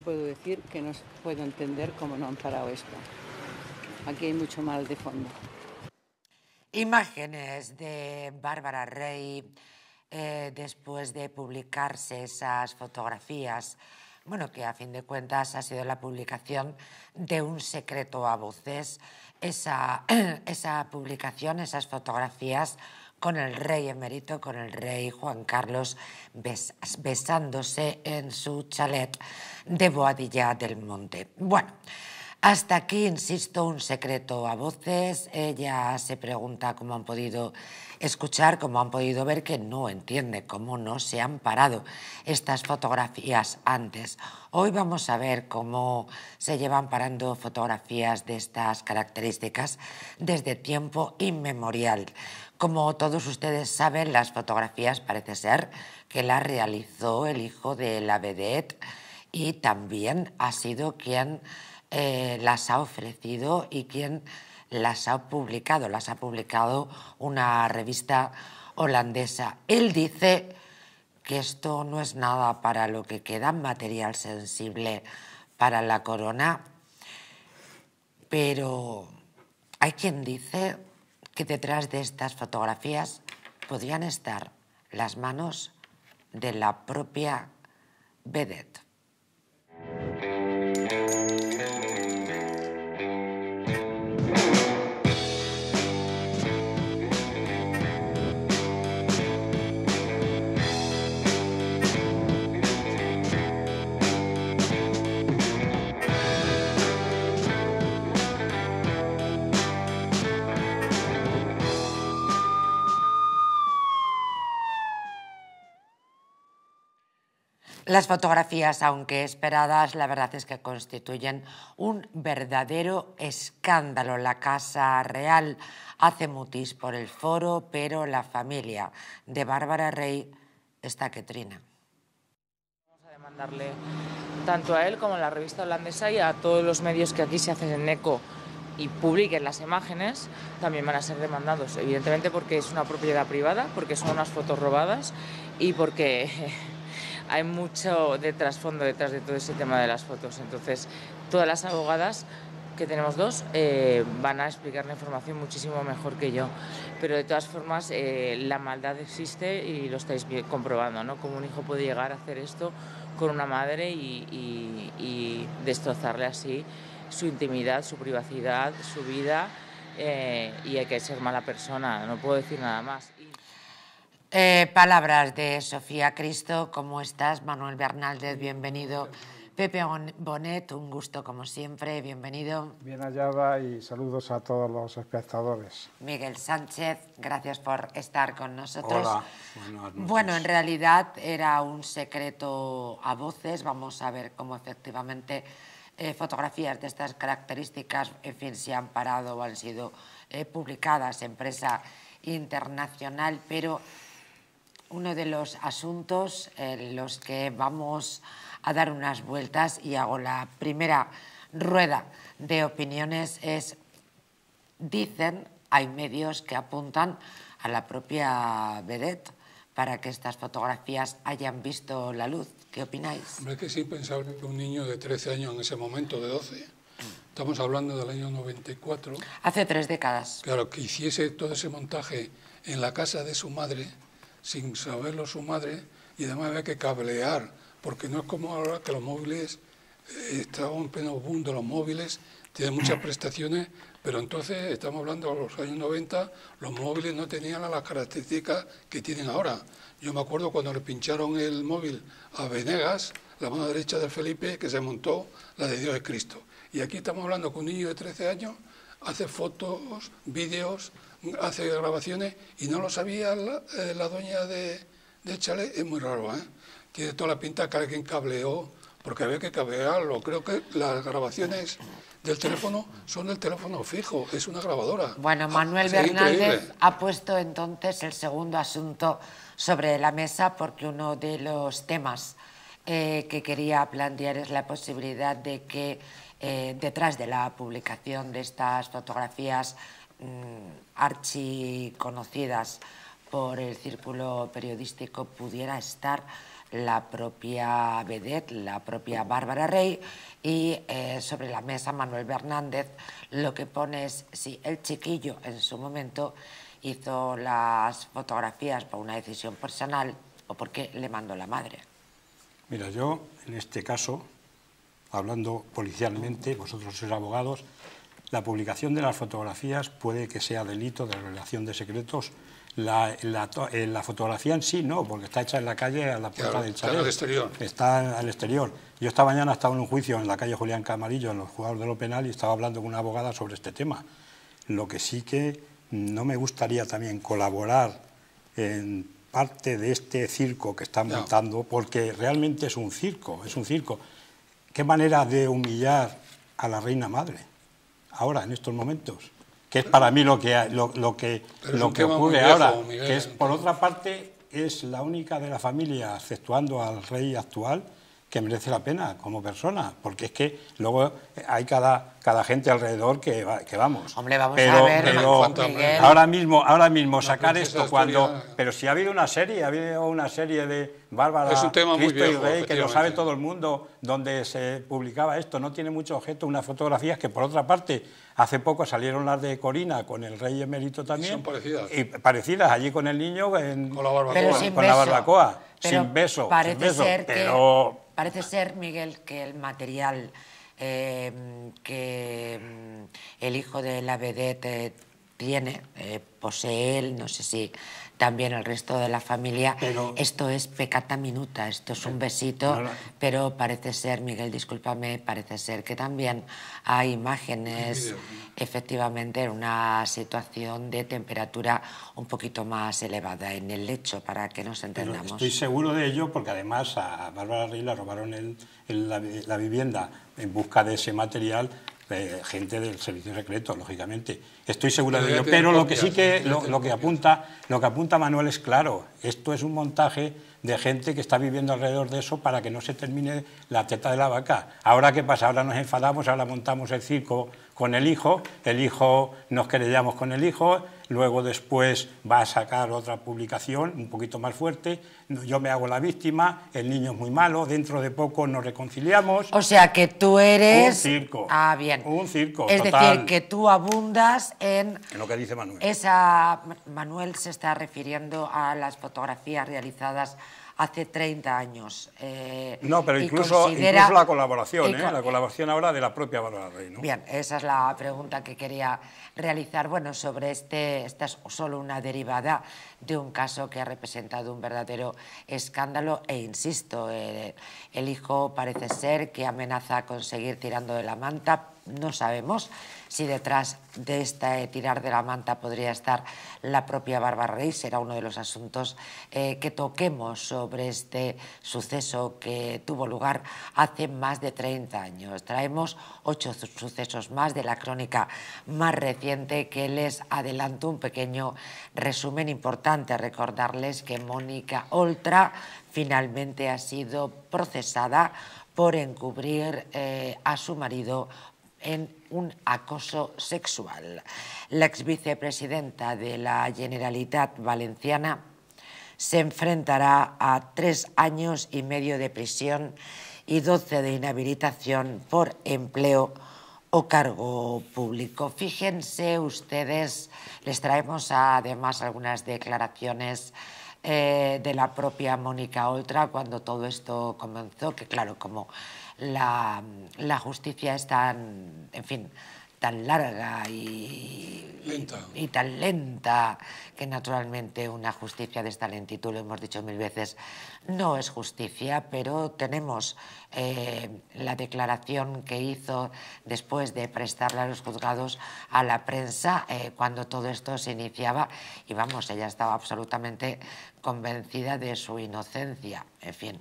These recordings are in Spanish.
puedo decir que no puedo entender cómo no han parado esto. Aquí hay mucho mal de fondo. Imágenes de Bárbara Rey después de publicarse esas fotografías, bueno, que a fin de cuentas ha sido la publicación de un secreto a voces, esa publicación, esas fotografías con el rey emérito, con el rey Juan Carlos besándose en su chalet de Boadilla del Monte. Bueno, hasta aquí, insisto, un secreto a voces. Ella se pregunta cómo han podido escuchar, cómo han podido ver, que no entiende cómo no se han parado estas fotografías antes. Hoy vamos a ver cómo se llevan parando fotografías de estas características desde tiempo inmemorial. Como todos ustedes saben, las fotografías parece ser que las realizó el hijo de la vedette y también ha sido quien las ha ofrecido y quien las ha publicado. Las ha publicado una revista holandesa. Él dice que esto no es nada para lo que queda material sensible para la corona, pero hay quien dice que detrás de estas fotografías podrían estar las manos de la propia vedette. Las fotografías, aunque esperadas, la verdad es que constituyen un verdadero escándalo. La Casa Real hace mutis por el foro, pero la familia de Bárbara Rey está que trina. Vamos a demandarle tanto a él como a la revista holandesa y a todos los medios que aquí se hacen en eco y publiquen las imágenes, también van a ser demandados, evidentemente porque es una propiedad privada, porque son unas fotos robadas y porque hay mucho de trasfondo detrás de todo ese tema de las fotos. Entonces, todas las abogadas, que tenemos dos, van a explicar la información muchísimo mejor que yo. Pero de todas formas, la maldad existe y lo estáis comprobando, ¿no? Cómo un hijo puede llegar a hacer esto con una madre y destrozarle así su intimidad, su privacidad, su vida, y hay que ser mala persona, no puedo decir nada más. Palabras de Sofía Cristo, ¿cómo estás? Manuel Bernaldez, bienvenido. Pepe Bonet, un gusto como siempre, bienvenido. Bien hallada y saludos a todos los espectadores. Miguel Sánchez, gracias por estar con nosotros. Hola, buenas noches. Bueno, en realidad era un secreto a voces, vamos a ver cómo efectivamente fotografías de estas características, en fin, se han parado o han sido publicadas en prensa internacional, pero uno de los asuntos en los que vamos a dar unas vueltas y hago la primera rueda de opiniones es, dicen, hay medios que apuntan a la propia vedette para que estas fotografías hayan visto la luz. ¿Qué opináis? Hombre, es que es impensable que un niño de 13 años en ese momento, de 12, estamos hablando del año 94. Hace 3 décadas. Claro, que hiciese todo ese montaje en la casa de su madre, sin saberlo su madre, y además había que cablear, porque no es como ahora que los móviles, estaba en pleno boom de los móviles, tienen muchas prestaciones, pero entonces estamos hablando de los años 90, los móviles no tenían las características que tienen ahora. Yo me acuerdo cuando le pincharon el móvil a Venegas, la mano derecha de Felipe, que se montó la de Dios es Cristo. Y aquí estamos hablando que un niño de 13 años hace fotos, vídeos, hace grabaciones y no lo sabía la dueña de chalet. Es muy raro, ¿eh? Tiene toda la pinta que alguien cableó, porque había que cablearlo. Creo que las grabaciones del teléfono son del teléfono fijo, es una grabadora. Bueno, Manuel Bernaldez ha puesto entonces el segundo asunto sobre la mesa, porque uno de los temas que quería plantear es la posibilidad de que detrás de la publicación de estas fotografías archiconocidas por el círculo periodístico pudiera estar la propia vedette, la propia Bárbara Rey, y sobre la mesa Manuel Bernández lo que pone es si el chiquillo en su momento hizo las fotografías por una decisión personal o porque le mandó la madre. Mira, yo en este caso, hablando policialmente, vosotros sois abogados, la publicación de las fotografías puede que sea delito de revelación de secretos. La fotografía en sí no, porque está hecha en la calle a la puerta del chalet. Está al exterior. Está al exterior. Yo esta mañana estaba en un juicio en la calle Julián Camarillo, en los juzgados de lo penal, y estaba hablando con una abogada sobre este tema. Lo que sí que no me gustaría también colaborar en parte de este circo que están montando, porque realmente es un circo, es un circo. ¿Qué manera de humillar a la reina madre ahora, en estos momentos? Que es para mí lo que ocurre ahora, Miguel, que es, por otra parte, es la única de la familia, exceptuando al rey actual, que merece la pena como persona, porque es que luego hay cada gente alrededor que vamos. Hombre, vamos a ver, Miguel. Ahora mismo sacar esto cuando... Pero si ha habido una serie de Bárbara, es un tema muy Cristo viejo, y Rey, que lo sabe todo el mundo, donde se publicaba esto, no tiene mucho objeto, unas fotografías que, por otra parte, hace poco salieron las de Corina con el rey emérito también. Son parecidas. Y parecidas, allí con el niño con la barbacoa. Pero sin con la barbacoa, pero sin beso. Parece ser pero... Parece ser, Miguel, que el material que el hijo de la vedette tiene, posee él, no sé si también el resto de la familia, pero, esto es peccata minuta, esto es un besito, pero parece ser, Miguel, discúlpame, parece ser que también hay imágenes, efectivamente, en una situación de temperatura un poquito más elevada en el lecho, para que nos entendamos. Pero estoy seguro de ello, porque además a Bárbara Rey la robaron la vivienda en busca de ese material, gente del servicio secreto, lógicamente. Estoy seguro de ello, pero lo que sí que lo que apunta Manuel es claro, esto es un montaje de gente que está viviendo alrededor de eso para que no se termine la teta de la vaca. Ahora, ¿qué pasa? Ahora nos enfadamos, ahora montamos el circo con el hijo nos querellamos con el hijo, luego después va a sacar otra publicación un poquito más fuerte, yo me hago la víctima, el niño es muy malo, dentro de poco nos reconciliamos. O sea que tú eres... Un circo. Ah, bien. Un circo, es total. decir, que tú abundas en lo que dice Manuel. Manuel se está refiriendo a las fotografías realizadas hace 30 años. No, pero incluso la colaboración, la colaboración ahora de la propia Bárbara Rey, ¿no? Bien, esa es la pregunta que quería realizar. Bueno, sobre esta es solo una derivada de un caso que ha representado un verdadero escándalo e insisto, el hijo parece ser que amenaza con seguir tirando de la manta. No sabemos si detrás de tirar de la manta podría estar la propia Bárbara Rey. Será uno de los asuntos que toquemos sobre este suceso que tuvo lugar hace más de 30 años. Traemos 8 sucesos más de la crónica más reciente, que les adelanto un pequeño resumen importante. Recordarles que Mónica Oltra finalmente ha sido procesada por encubrir a su marido en un acoso sexual. La exvicepresidenta de la Generalitat Valenciana se enfrentará a 3 años y medio de prisión y 12 de inhabilitación por empleo o cargo público. Fíjense ustedes, les traemos además algunas declaraciones de la propia Mónica Oltra cuando todo esto comenzó, que claro, como la justicia es tan, en fin, tan larga y tan lenta, que naturalmente una justicia de esta lentitud, lo hemos dicho 1000 veces, no es justicia, pero tenemos la declaración que hizo después de prestarle a los juzgados a la prensa cuando todo esto se iniciaba, y vamos, ella estaba absolutamente convencida de su inocencia. En fin,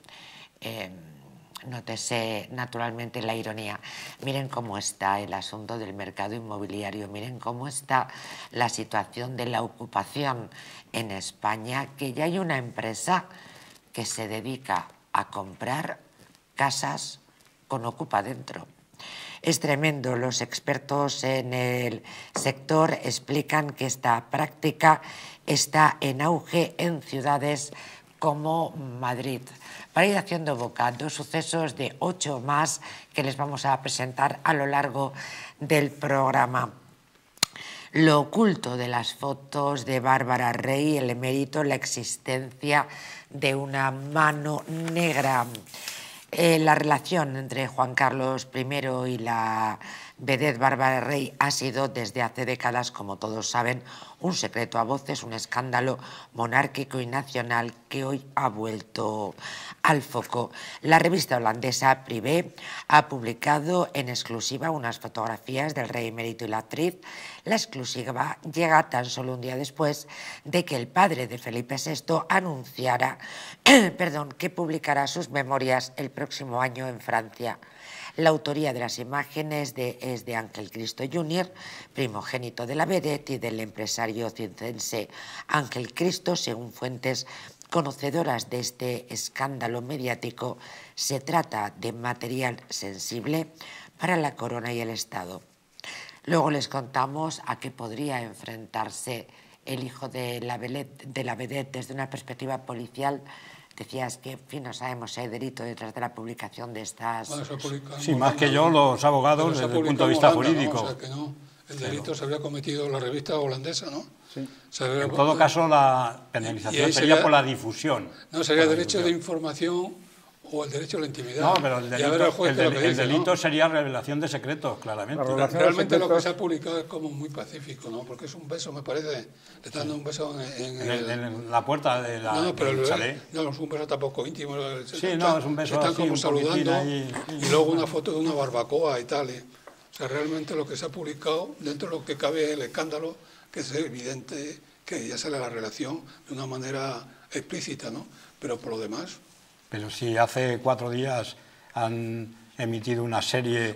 nótese naturalmente la ironía. Miren cómo está el asunto del mercado inmobiliario, miren cómo está la situación de la ocupación en España, que ya hay una empresa que se dedica a comprar casas con Ocupa dentro. Es tremendo. Los expertos en el sector explican que esta práctica está en auge en ciudades como Madrid. Para ir haciendo boca, 2 sucesos de 8 más que les vamos a presentar a lo largo del programa. Lo oculto de las fotos de Bárbara Rey, el emérito, la existencia de una mano negra. La relación entre Juan Carlos I y la vedette Bárbara Rey ha sido desde hace décadas, como todos saben, un secreto a voces, un escándalo monárquico y nacional que hoy ha vuelto al foco. La revista holandesa Privé ha publicado en exclusiva unas fotografías del rey emérito y la actriz. La exclusiva llega tan solo un día después de que el padre de Felipe VI anunciara que publicará sus memorias el próximo año en Francia. La autoría de las imágenes es de Ángel Cristo Jr., primogénito de la vedette y del empresario circense Ángel Cristo. Según fuentes conocedoras de este escándalo mediático, se trata de material sensible para la corona y el Estado. Luego les contamos a qué podría enfrentarse el hijo de la vedette desde una perspectiva policial. Decías que, en fin, no sabemos si hay delito detrás de la publicación de estas... Bueno, sí, más que yo, los abogados, desde el punto de vista jurídico. ¿no? O sea, que no, el delito se habría cometido en la revista holandesa, ¿no? Sí. En todo caso, la penalización sería por la difusión. No, sería el derecho de información o el derecho a la intimidad. No, pero el delito sería revelación de secretos, claramente. Realmente lo que se ha publicado es como muy pacífico, ¿no? Porque es un beso, me parece, le están dando un beso en la puerta de la del chalet. No, es un beso tampoco íntimo. Sí, no, es un beso están así, como un saludando y luego una foto de una barbacoa y tal. O sea, realmente lo que se ha publicado, dentro de lo que cabe el escándalo, que es evidente que ya sale la relación de una manera explícita, ¿no? Pero por lo demás... Pero si hace 4 días han emitido una serie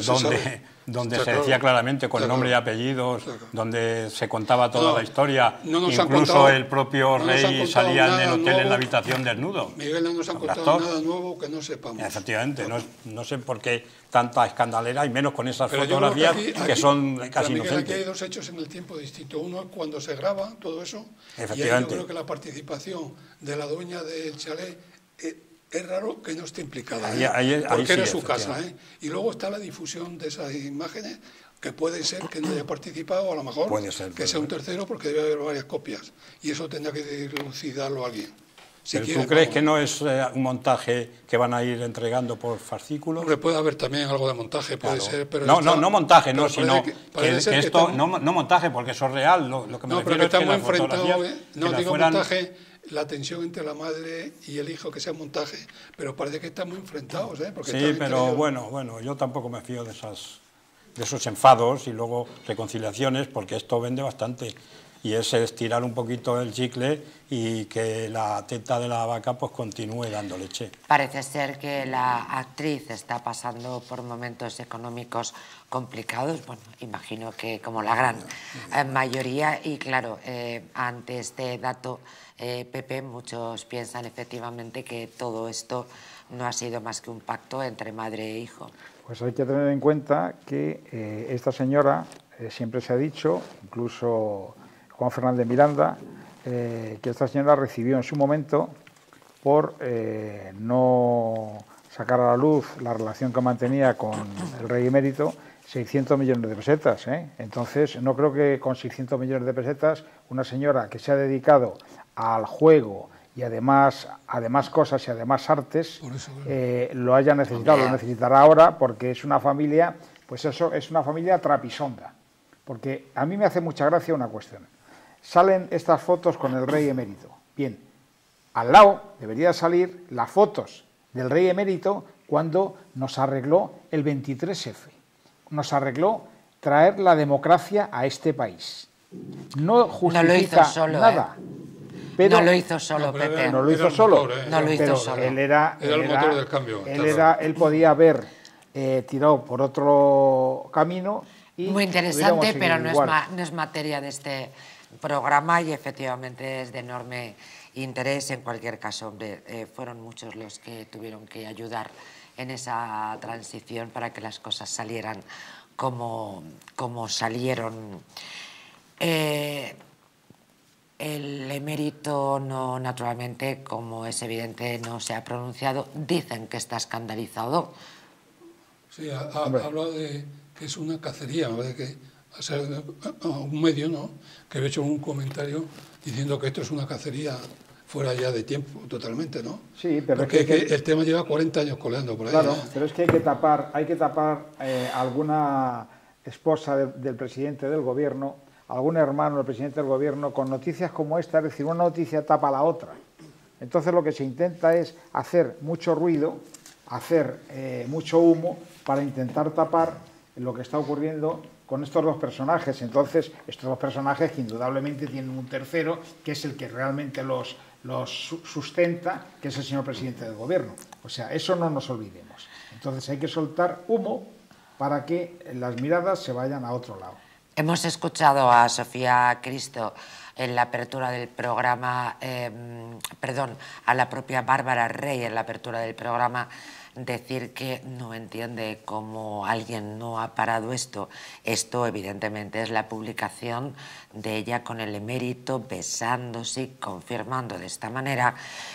donde se decía claramente con nombre y apellidos, donde se contaba toda la historia, incluso el propio rey salía en el hotel en la habitación desnudo. Miguel, no nos han contado nada nuevo que no sepamos. Efectivamente, no sé por qué tanta escandalera, y menos con esas fotografías que son casi inocentes. Aquí hay 2 hechos en el tiempo distinto. Uno es cuando se graba todo eso, y ahí yo creo que la participación de la dueña del chalet es raro que no esté implicada, porque era su casa. Y luego está la difusión de esas imágenes, que puede ser que no haya participado, o a lo mejor que sea un tercero, porque debe haber varias copias, y eso tendrá que dilucidarlo alguien. ¿Pero tú crees que no es un montaje que van a ir entregando por fascículos? Hombre, puede haber también algo de montaje, puede ser. Pero no montaje, no, sino que esto, no montaje, porque eso es real, lo que me refiero es que las fotografías... No digo montaje... La tensión entre la madre y el hijo, que sea montaje, pero parece que están muy enfrentados, porque sí, pero bueno, yo tampoco me fío de esos enfados y luego reconciliaciones, porque esto vende bastante, y es estirar un poquito el chicle y que la teta de la vaca pues continúe dando leche. Parece ser que la actriz está pasando por momentos económicos complicados, bueno, imagino que como la gran mayoría, y claro, ante este dato, Pepe, muchos piensan efectivamente que todo esto no ha sido más que un pacto entre madre e hijo. Pues hay que tener en cuenta que esta señora, siempre se ha dicho, incluso Juan Fernández Miranda, que esta señora recibió en su momento, por no sacar a la luz la relación que mantenía con el rey emérito, 600 millones de pesetas. Entonces, no creo que con 600 millones de pesetas una señora que se ha dedicado al juego y además cosas y además artes, lo haya necesitado. Lo necesitará ahora, porque es una familia, pues eso, es una familia trapisonda. Porque a mí me hace mucha gracia una cuestión. Salen estas fotos con el rey emérito. Bien, al lado debería salir las fotos del rey emérito cuando nos arregló el 23F. Nos arregló traer la democracia a este país. No justifica no lo hizo solo, nada. Pero, no lo hizo solo, Pepe. No lo hizo solo. No lo hizo solo. Él era el motor del cambio. Él podía haber tirado por otro camino. Y muy interesante, pero no es materia de este programa, y efectivamente es de enorme interés. En cualquier caso, hombre, fueron muchos los que tuvieron que ayudar en esa transición para que las cosas salieran como salieron. El emérito no, naturalmente, como es evidente, no se ha pronunciado. Dicen que está escandalizado. Sí, ha hablado de que es una cacería, ¿no? De que a un medio, ¿no?, que había hecho un comentario diciendo que esto es una cacería fuera ya de tiempo, totalmente, ¿no? Sí, pero porque es que el tema lleva 40 años coleando por ahí. Claro, pero es que hay que tapar alguna esposa del presidente del gobierno, algún hermano del presidente del gobierno con noticias como esta, es decir, una noticia tapa la otra. Entonces lo que se intenta es hacer mucho ruido, hacer mucho humo para intentar tapar lo que está ocurriendo con estos dos personajes. Entonces, estos dos personajes que indudablemente tienen un tercero, que es el que realmente los sustenta, que es el señor presidente del gobierno. O sea, eso no nos olvidemos. Entonces hay que soltar humo para que las miradas se vayan a otro lado. Hemos escuchado a Sofía Cristo en la apertura del programa, a la propia Bárbara Rey en la apertura del programa, decir que no entiende cómo alguien no ha parado esto. Esto evidentemente es la publicación de ella con el emérito besándose y confirmando de esta manera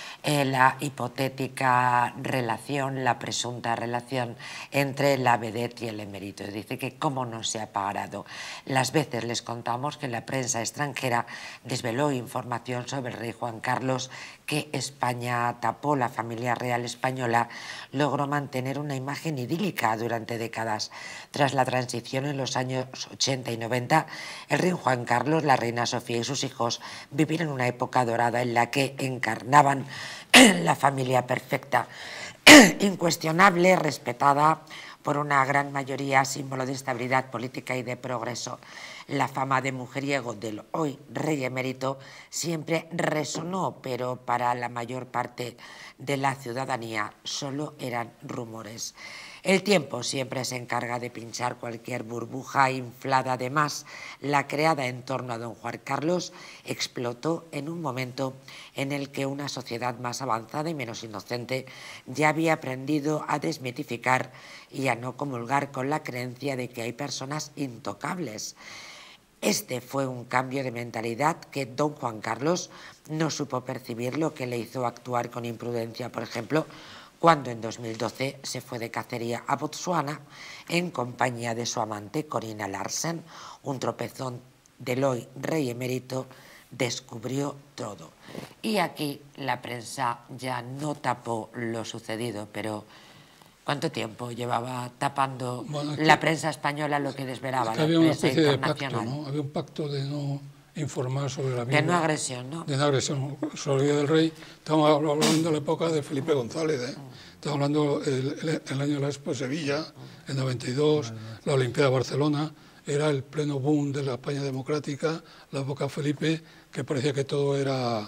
la hipotética relación, la presunta relación entre la vedette y el emérito. Dice que cómo no se ha parado. Las veces les contamos que la prensa extranjera desveló información sobre el rey Juan Carlos, que España tapó. La familia real española logró mantener una imagen idílica durante décadas. Tras la transición en los años 80 y 90, el rey Juan Carlos, la reina Sofía y sus hijos vivieron una época dorada en la que encarnaban la familia perfecta, incuestionable, respetada por una gran mayoría, símbolo de estabilidad política y de progreso. La fama de mujeriego del hoy rey emérito siempre resonó, pero para la mayor parte de la ciudadanía solo eran rumores. El tiempo siempre se encarga de pinchar cualquier burbuja inflada. Además, la creada en torno a don Juan Carlos explotó en un momento en el que una sociedad más avanzada y menos inocente ya había aprendido a desmitificar y a no comulgar con la creencia de que hay personas intocables. Este fue un cambio de mentalidad que don Juan Carlos no supo percibir, lo que le hizo actuar con imprudencia, por ejemplo, cuando en 2012 se fue de cacería a Botsuana en compañía de su amante Corina Larsen. Un tropezón del hoy rey emérito descubrió todo. Y aquí la prensa ya no tapó lo sucedido, pero ¿cuánto tiempo llevaba tapando la prensa española lo que desvelaba la prensa internacional? ¿No? Había un pacto de no informar sobre la vida. De no agresión, ¿no? De no agresión sobre la vida del rey. Estamos hablando de la época de Felipe González, ¿eh? Estamos hablando el año de la Expo Sevilla, el 92, la Olimpiada de Barcelona. Era el pleno boom de la España democrática, la época Felipe, que parecía que todo era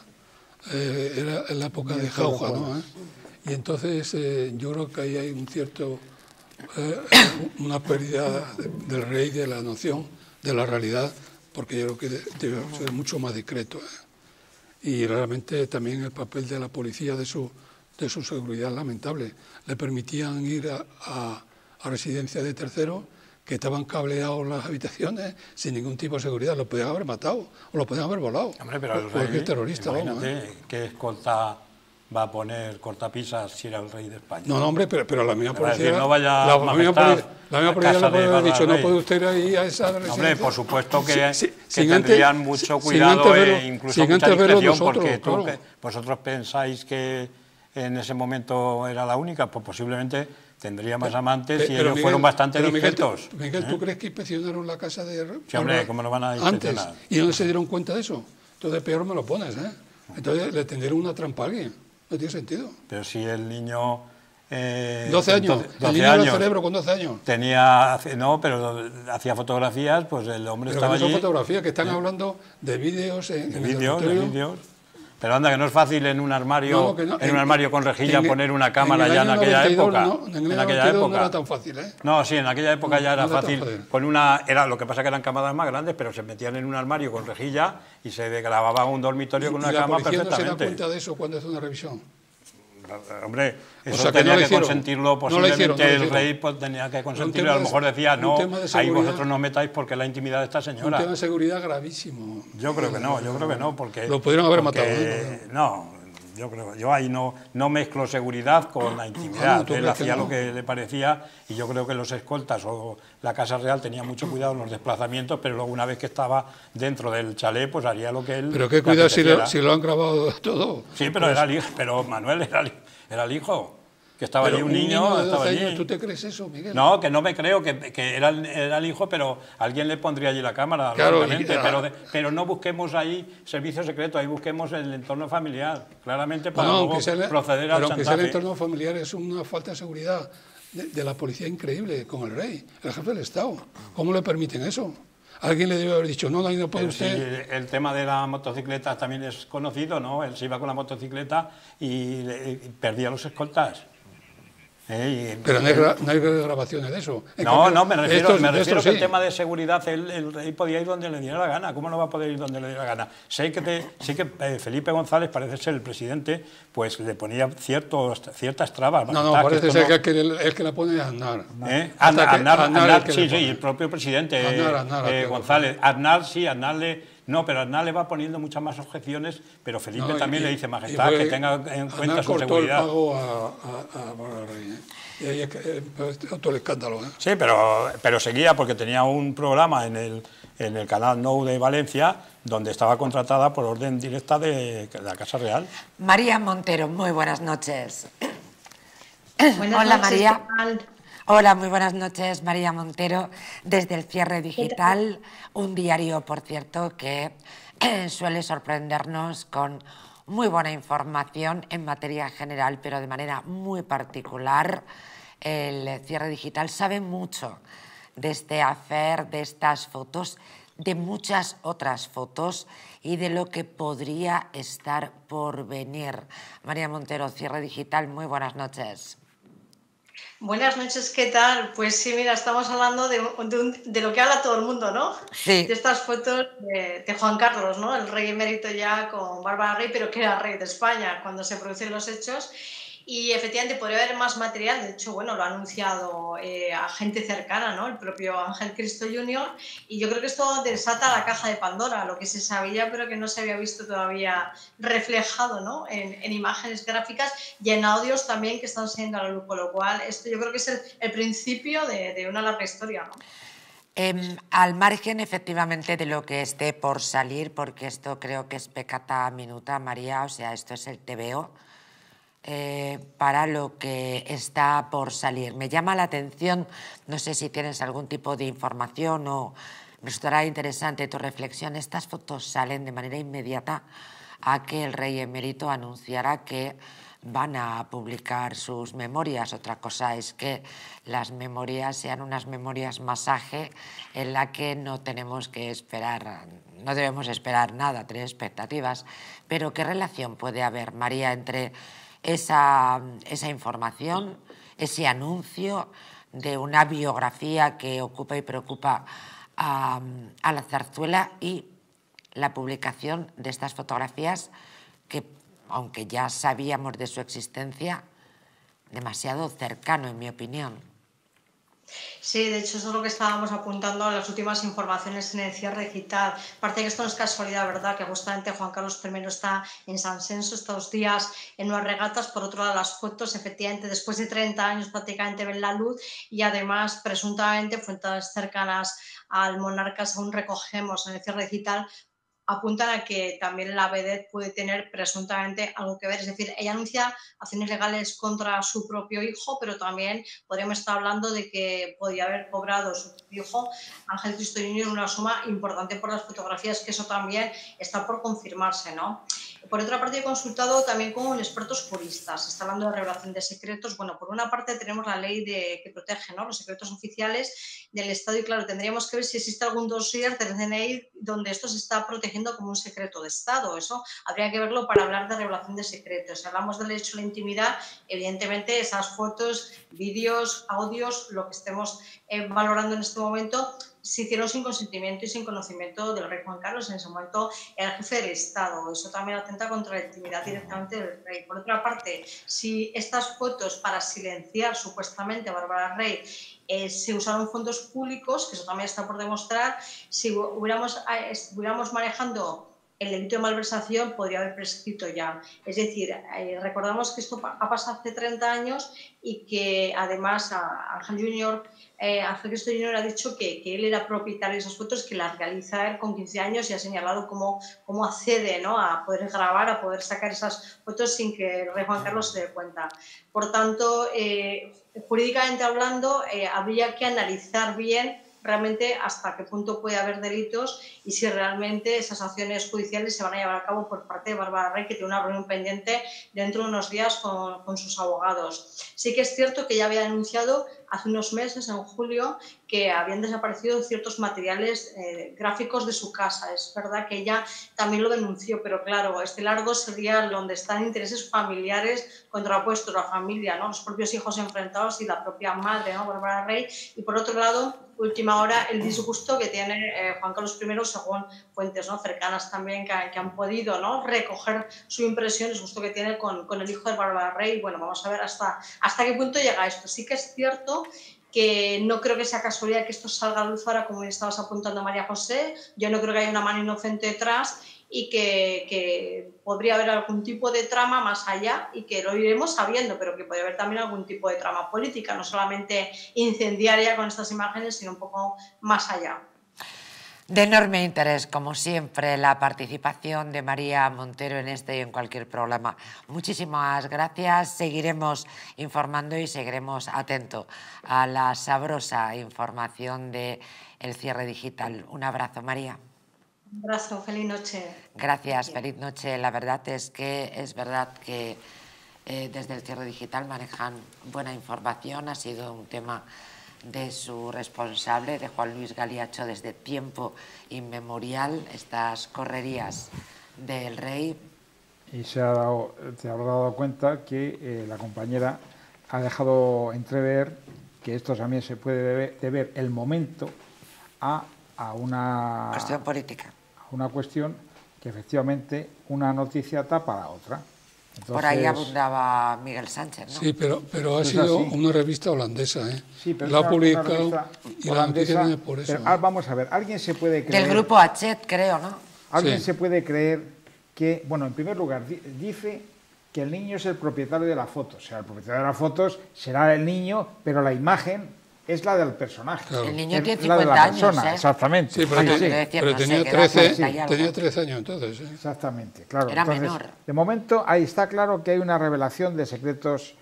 la época de jauja, ¿no? Y entonces yo creo que ahí hay un cierto, una pérdida del rey, de la noción, de la realidad, porque yo creo que debe ser mucho más discreto. Y realmente también el papel de la policía, de su seguridad, lamentable. Le permitían ir a residencias de terceros que estaban cableados las habitaciones sin ningún tipo de seguridad. Lo podían haber matado o lo podían haber volado. Hombre, pero el cualquier rey, terrorista. Imagínate qué escolta va a poner cortapisas si era el rey de España. No, hombre, pero la misma policía... No vaya la misma policía le puede haber dicho, no puede usted ir ahí a esa residencia. Hombre, por supuesto que tendrían tendrían mucho cuidado e incluso mucha discreción, porque vosotros pensáis que en ese momento era la única, pues posiblemente tendría más amantes y ellos Miguel, fueron bastante discretos. Miguel, ¿tú crees que inspeccionaron la casa de... Sí, hombre, ¿cómo lo van a inspeccionar? Antes, ¿y dónde se dieron cuenta de eso? Entonces peor me lo pones, ¿eh? Entonces le tendieron una trampa a alguien. No tiene sentido. Pero si el niño... 12 años. El niño del cerebro con 12 años. No, pero hacía fotografías, pues el hombre pero estaba allí... Pero son fotografías, que están hablando de vídeos de vídeos. Pero anda, que no es fácil en un armario, en un armario con rejilla poner una cámara ya en aquella época. En aquella época no era tan fácil, ¿eh? No, sí, en aquella época ya era fácil. Lo que pasa que eran cámaras más grandes, pero se metían en un armario con rejilla y se grababa un dormitorio con una cama perfectamente. ¿Y la policía no se da cuenta de eso cuando hace una revisión? Hombre, eso O sea, que tenía no le que hicieron. consentirlo, No le hicieron, posiblemente no le el hicieron. rey pues, tenía que consentirlo, tema a lo de- mejor decía, un no, tema de ahí seguridad. vosotros no metáis porque es la intimidad de esta Un señora. tema de seguridad gravísimo. Yo creo que no, porque... Lo pudieron haber porque, matado, No, yo ahí no mezclo seguridad con la intimidad. Ah, ¿tú Él crees que hacía no? lo que le parecía y yo creo que los escoltas o la Casa Real tenían mucho cuidado en los desplazamientos, pero luego una vez que estaba dentro del chalet, pues haría lo que él... Pero qué le cuidado apeteciera. si lo han grabado todo. Sí, pero era el hijo, pero Manuel era el hijo, que estaba Pero allí un niño, de 12 estaba allí. años, ¿tú te crees eso, Miguel? No, que no me creo, que era el hijo, pero alguien le pondría allí la cámara, Claro, lógicamente, pero no busquemos ahí servicio secreto, ahí busquemos el entorno familiar, claramente para No, luego proceder al aunque sea el chantaje. entorno familiar, es una falta de seguridad de la policía increíble con el rey, el jefe del Estado. ¿Cómo le permiten eso? Alguien le debe haber dicho, no puede Pero usted... sí, el tema de la motocicleta también es conocido, ¿no? Él se iba con la motocicleta y perdía los escoltas. Pero no hay grabaciones de eso. En No, cambio, me refiero que sí. el tema de seguridad, el rey podía ir donde le diera la gana. ¿Cómo no va a poder ir donde le diera la gana? Sé que Felipe González, parece ser el presidente, pues le ponía ciertas trabas. No, parece ser que el que la pone es Aznar. Aznar, sí, el propio presidente Aznar, González. Pero Aznar le va poniendo muchas más objeciones, pero Felipe también le dice, majestad, que tenga en cuenta su seguridad. Aznar cortó el pago al rey, Y ahí es que todo el escándalo. Sí, pero seguía porque tenía un programa en el canal Nou de Valencia donde estaba contratada por orden directa de la Casa Real. María Montero, muy buenas noches. Buenas Hola, noches, María. ¿qué tal? Hola, muy buenas noches, María Montero, desde El Cierre Digital, un diario, por cierto, que suele sorprendernos con muy buena información en materia general, pero de manera muy particular. El Cierre Digital sabe mucho de este hacer, de estas fotos, de muchas otras fotos y de lo que podría estar por venir. María Montero, Cierre Digital, muy buenas noches. Buenas noches, ¿qué tal? Pues sí, mira, estamos hablando de lo que habla todo el mundo, ¿no? Sí. De estas fotos de Juan Carlos, ¿no? El rey emérito ya con Bárbara Rey, pero que era rey de España cuando se producen los hechos. Y efectivamente podría haber más material, de hecho, bueno, lo ha anunciado a gente cercana, ¿no? El propio Ángel Cristo Jr. Y yo creo que esto desata la caja de Pandora, lo que se sabía pero que no se había visto todavía reflejado, ¿no? En imágenes gráficas y en audios también que están saliendo a la luz, con lo cual esto yo creo que es el principio de una larga historia, ¿no? Al margen, efectivamente, de lo que esté por salir, porque esto creo que es peccata minuta, María, o sea, esto es el TVO, para lo que está por salir. Me llama la atención, no sé si tienes algún tipo de información o me resultará interesante tu reflexión. Estas fotos salen de manera inmediata a que el rey emérito anunciara que van a publicar sus memorias. Otra cosa es que las memorias sean unas memorias masaje en la que no tenemos que esperar, no debemos esperar nada, tener expectativas. Pero ¿qué relación puede haber, María, entre esa información, ese anuncio de una biografía que ocupa y preocupa a la zarzuela y la publicación de estas fotografías que, aunque ya sabíamos de su existencia, demasiado cercano, en mi opinión? Sí, de hecho eso es lo que estábamos apuntando en las últimas informaciones en el Cierre Digital. Parece que esto no es casualidad, ¿verdad? Que justamente Juan Carlos I está en San Censo estos días en unas regatas. Por otro lado, las fotos, efectivamente, después de 30 años prácticamente ven la luz y además, presuntamente, fuentes cercanas al monarca, según recogemos en el Cierre Digital, apuntan a que también la vedette puede tener presuntamente algo que ver. Es decir, ella anuncia acciones legales contra su propio hijo, pero también podríamos estar hablando de que podría haber cobrado su propio hijo, Ángel Cristo Jr., una suma importante por las fotografías, que eso también está por confirmarse, ¿no? Por otra parte, he consultado también con expertos juristas. Está hablando de revelación de secretos. Bueno, por una parte tenemos la ley que protege, ¿no?, los secretos oficiales del Estado y, claro, tendríamos que ver si existe algún dossier del CNI donde esto se está protegiendo como un secreto de Estado. Eso habría que verlo para hablar de revelación de secretos. Si hablamos del derecho a la intimidad, evidentemente esas fotos, vídeos, audios, lo que estemos valorando en este momento, se hicieron sin consentimiento y sin conocimiento del rey Juan Carlos, en ese momento era el jefe del Estado. Eso también atenta contra la intimidad directamente del rey. Por otra parte, si estas fotos para silenciar supuestamente a Bárbara Rey se usaron fondos públicos, que eso también está por demostrar, si estuviéramos manejando el delito de malversación, podría haber prescrito ya. Es decir, recordamos que esto ha pasado hace 30 años y que además Ángel Cristo Jr. ha dicho que él era propietario de esas fotos, que las realiza él con 15 años y ha señalado cómo accede, ¿no?, a poder grabar, a poder sacar esas fotos sin que el rey Juan Carlos se dé cuenta. Por tanto, jurídicamente hablando, habría que analizar bien realmente hasta qué punto puede haber delitos y si realmente esas acciones judiciales se van a llevar a cabo por parte de Bárbara Rey, que tiene una reunión pendiente dentro de unos días con sus abogados. Sí que es cierto que ella había denunciado hace unos meses, en julio, que habían desaparecido ciertos materiales gráficos de su casa. Es verdad que ella también lo denunció, pero claro, este largo sería donde están intereses familiares contrapuestos, la familia, ¿no?, los propios hijos enfrentados y la propia madre, ¿no?, Bárbara Rey, y por otro lado, última hora, el disgusto que tiene Juan Carlos I, según fuentes, ¿no?, cercanas también que han podido, ¿no?, recoger su impresión, el disgusto que tiene con el hijo de Bárbara Rey. Bueno, vamos a ver hasta qué punto llega esto. Sí que es cierto que no creo que sea casualidad que esto salga a luz ahora, como estabas apuntando, María José. Yo no creo que haya una mano inocente detrás y que podría haber algún tipo de trama más allá y que lo iremos sabiendo, pero que podría haber también algún tipo de trama política, no solamente incendiaria con estas imágenes, sino un poco más allá. De enorme interés, como siempre, la participación de María Montero en este y en cualquier programa. Muchísimas gracias. Seguiremos informando y seguiremos atentos a la sabrosa información del cierre digital. Un abrazo, María. Un abrazo, feliz noche. Gracias, feliz noche. La verdad es verdad que desde el cierre digital manejan buena información. Ha sido un tema de su responsable, de Juan Luis Galiacho, desde tiempo inmemorial, estas correrías del rey. Y te habrá dado cuenta que la compañera ha dejado entrever que esto también se puede deber el momento a una cuestión política. A una cuestión que efectivamente una noticia tapa la otra. Entonces, por ahí abundaba Miguel Sánchez, ¿no? Sí, pero ha sido una revista holandesa, ¿eh? Sí, pero la ha publicado y la noticia viene por eso. Pero, vamos a ver, alguien se puede creer... Del grupo Hachet, creo, ¿no? Alguien se puede creer que, bueno, en primer lugar, dice que el niño es el propietario de la foto. O sea, el propietario de las fotos será el niño, pero la imagen es la del personaje. Claro. El niño tiene 50 la de la persona, años, ¿eh? Exactamente. Sí, pero tenía 13 años entonces. ¿eh? Exactamente, claro. Era entonces, menor. De momento, ahí está claro que hay una revelación de secretos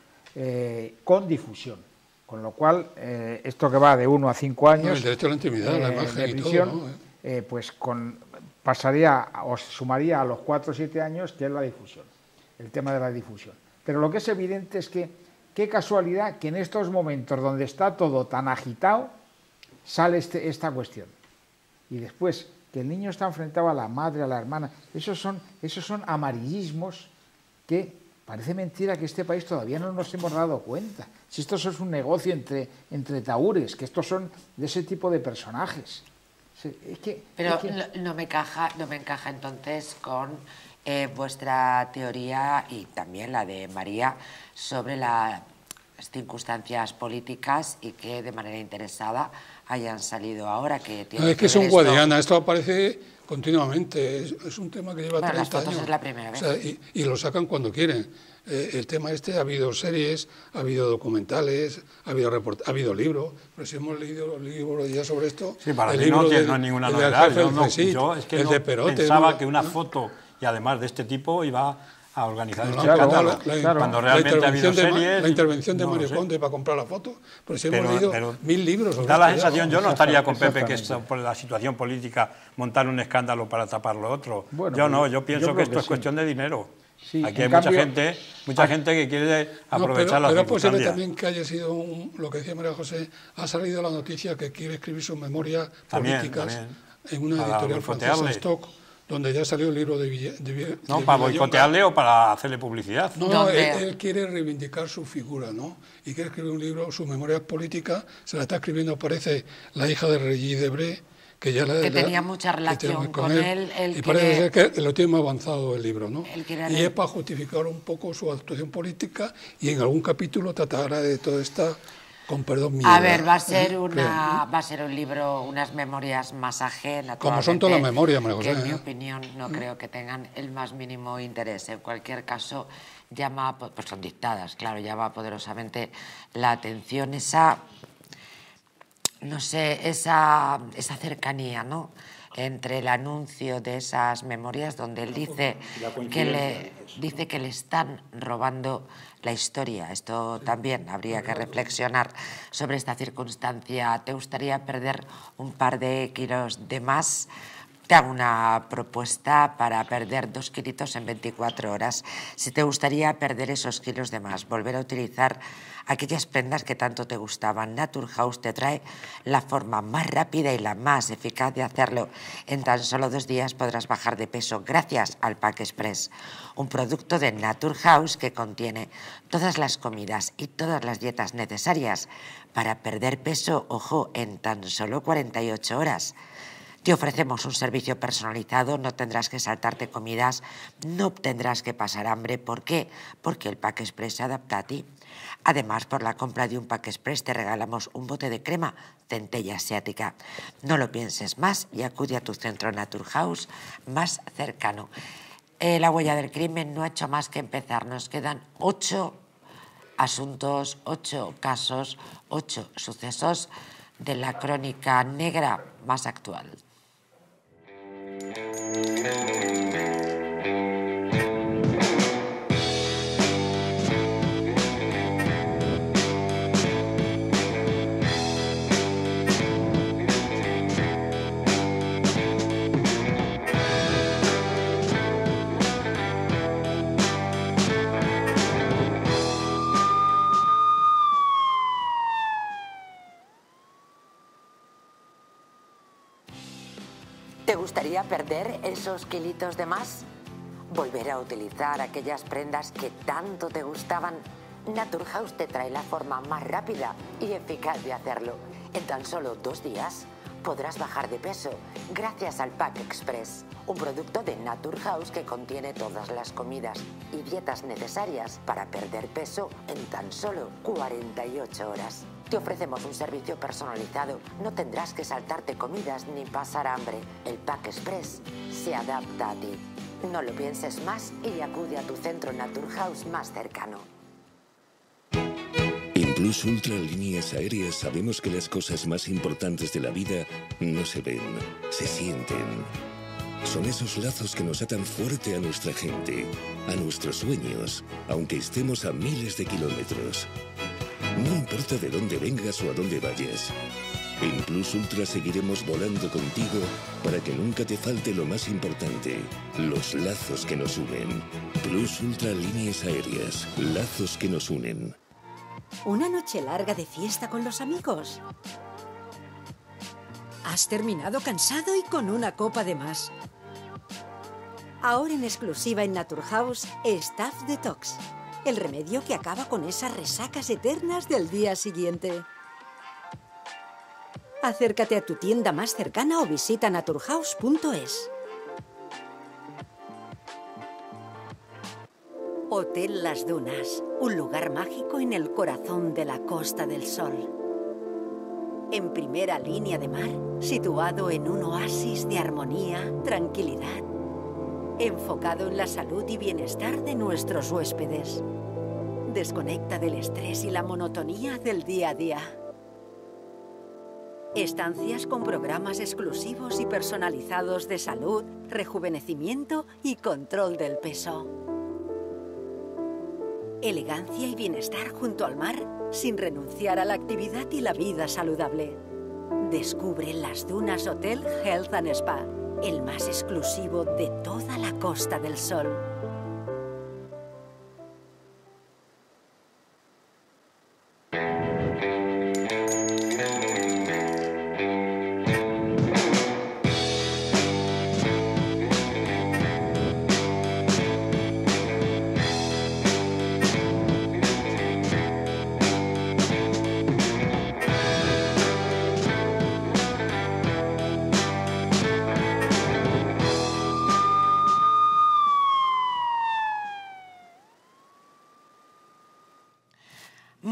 con difusión. Con lo cual, esto que va de 1 a 5 años... No, el derecho a la intimidad, la imagen de prisión, y todo, ¿no? Pues pasaría o se sumaría a los 4 o 7 años, que es la difusión. El tema de la difusión. Pero lo que es evidente es que qué casualidad que en estos momentos donde está todo tan agitado sale esta cuestión. Y después, que el niño está enfrentado a la madre, a la hermana, esos son amarillismos que parece mentira que este país todavía no nos hemos dado cuenta. Si esto es un negocio entre tahúres, que estos son de ese tipo de personajes. Pero no me encaja entonces con vuestra teoría y también la de María sobre las circunstancias políticas y que de manera interesada hayan salido ahora. Es que son guadiana, esto aparece continuamente, es un tema que lleva 30 las fotos años. Es la primera vez. O sea, y lo sacan cuando quieren. El tema ha habido series, ha habido documentales, ha habido libros, pero si hemos leído libros ya sobre esto... Sí, para mí no es ninguna novedad. Yo es que pensaba que una foto, y además de este tipo, iba a organizar este escándalo. Cuando realmente ha habido series... La intervención de Mario Conde para comprar la foto, pero si hemos leído 1000 libros sobre da la sensación, yo no estaría con Pepe, que es por la situación política montar un escándalo para tapar lo otro. Bueno, yo pienso que esto es cuestión de dinero. Sí, aquí hay mucha gente que quiere aprovechar la circunstancia. Pero es posible también que haya sido, lo que decía María José, ha salido la noticia que quiere escribir sus memorias políticas en una editorial francesa, Stock, donde ya salió el libro de No, de para Villayonga. boicotearle o para hacerle publicidad. No, él quiere reivindicar su figura, ¿no? Y quiere escribir un libro, sus memorias políticas, se la está escribiendo, parece, la hija de Regis Debray, que ya tenía mucha relación con él. Y parece ser que lo tiene más avanzado el libro, ¿no? Y es para justificar un poco su actuación política y en algún capítulo tratará de toda esta, con perdón, mierda. A ver, va a ser un libro, unas memorias más ajenas. Como son todas las memorias, María José. Que en mi opinión no creo que tengan el más mínimo interés. En cualquier caso, llama, pues son dictadas, claro, llama poderosamente la atención esa, no sé, esa cercanía, ¿no?, entre el anuncio de esas memorias donde él dice que le están robando la historia. Esto también habría que reflexionar sobre esta circunstancia. ¿Te gustaría perder un par de kilos de más? Te hago una propuesta para perder 2 kilitos en 24 horas. Si te gustaría perder esos kilos de más, volver a utilizar aquellas prendas que tanto te gustaban, Naturhaus te trae la forma más rápida y la más eficaz de hacerlo. En tan solo 2 días podrás bajar de peso gracias al Pack Express, un producto de Naturhaus que contiene todas las comidas y todas las dietas necesarias para perder peso, ojo, en tan solo 48 horas. Te ofrecemos un servicio personalizado, no tendrás que saltarte comidas, no tendrás que pasar hambre. ¿Por qué? Porque el Pack Express se adapta a ti. Además, por la compra de un Pack Express te regalamos un bote de crema centella asiática. No lo pienses más y acude a tu centro Naturhaus más cercano. La huella del crimen no ha hecho más que empezar. Nos quedan 8 asuntos, 8 casos, 8 sucesos de la crónica negra más actual. ¿Te gustaría perder esos kilitos de más? ¿Volver a utilizar aquellas prendas que tanto te gustaban? Naturhaus te trae la forma más rápida y eficaz de hacerlo. En tan solo 2 días podrás bajar de peso gracias al Pack Express, un producto de Naturhaus que contiene todas las comidas y dietas necesarias para perder peso en tan solo 48 horas. Te ofrecemos un servicio personalizado. No tendrás que saltarte comidas ni pasar hambre. El Pack Express se adapta a ti. No lo pienses más y acude a tu centro Naturhaus más cercano. En Plus Ultra Líneas Aéreas sabemos que las cosas más importantes de la vida no se ven, se sienten. Son esos lazos que nos atan fuerte a nuestra gente, a nuestros sueños, aunque estemos a miles de kilómetros. No importa de dónde vengas o a dónde vayas. En Plus Ultra seguiremos volando contigo para que nunca te falte lo más importante, los lazos que nos unen. Plus Ultra Líneas Aéreas, lazos que nos unen. ¿Una noche larga de fiesta con los amigos? Has terminado cansado y con una copa de más. Ahora en exclusiva en Naturhaus, Staff Detox. El remedio que acaba con esas resacas eternas del día siguiente. Acércate a tu tienda más cercana o visita naturhaus.es. Hotel Las Dunas, un lugar mágico en el corazón de la Costa del Sol. En primera línea de mar, situado en un oasis de armonía, tranquilidad, enfocado en la salud y bienestar de nuestros huéspedes. Desconecta del estrés y la monotonía del día a día. Estancias con programas exclusivos y personalizados de salud, rejuvenecimiento y control del peso. Elegancia y bienestar junto al mar, sin renunciar a la actividad y la vida saludable. Descubre Las Dunas Hotel Health and Spa, el más exclusivo de toda la Costa del Sol.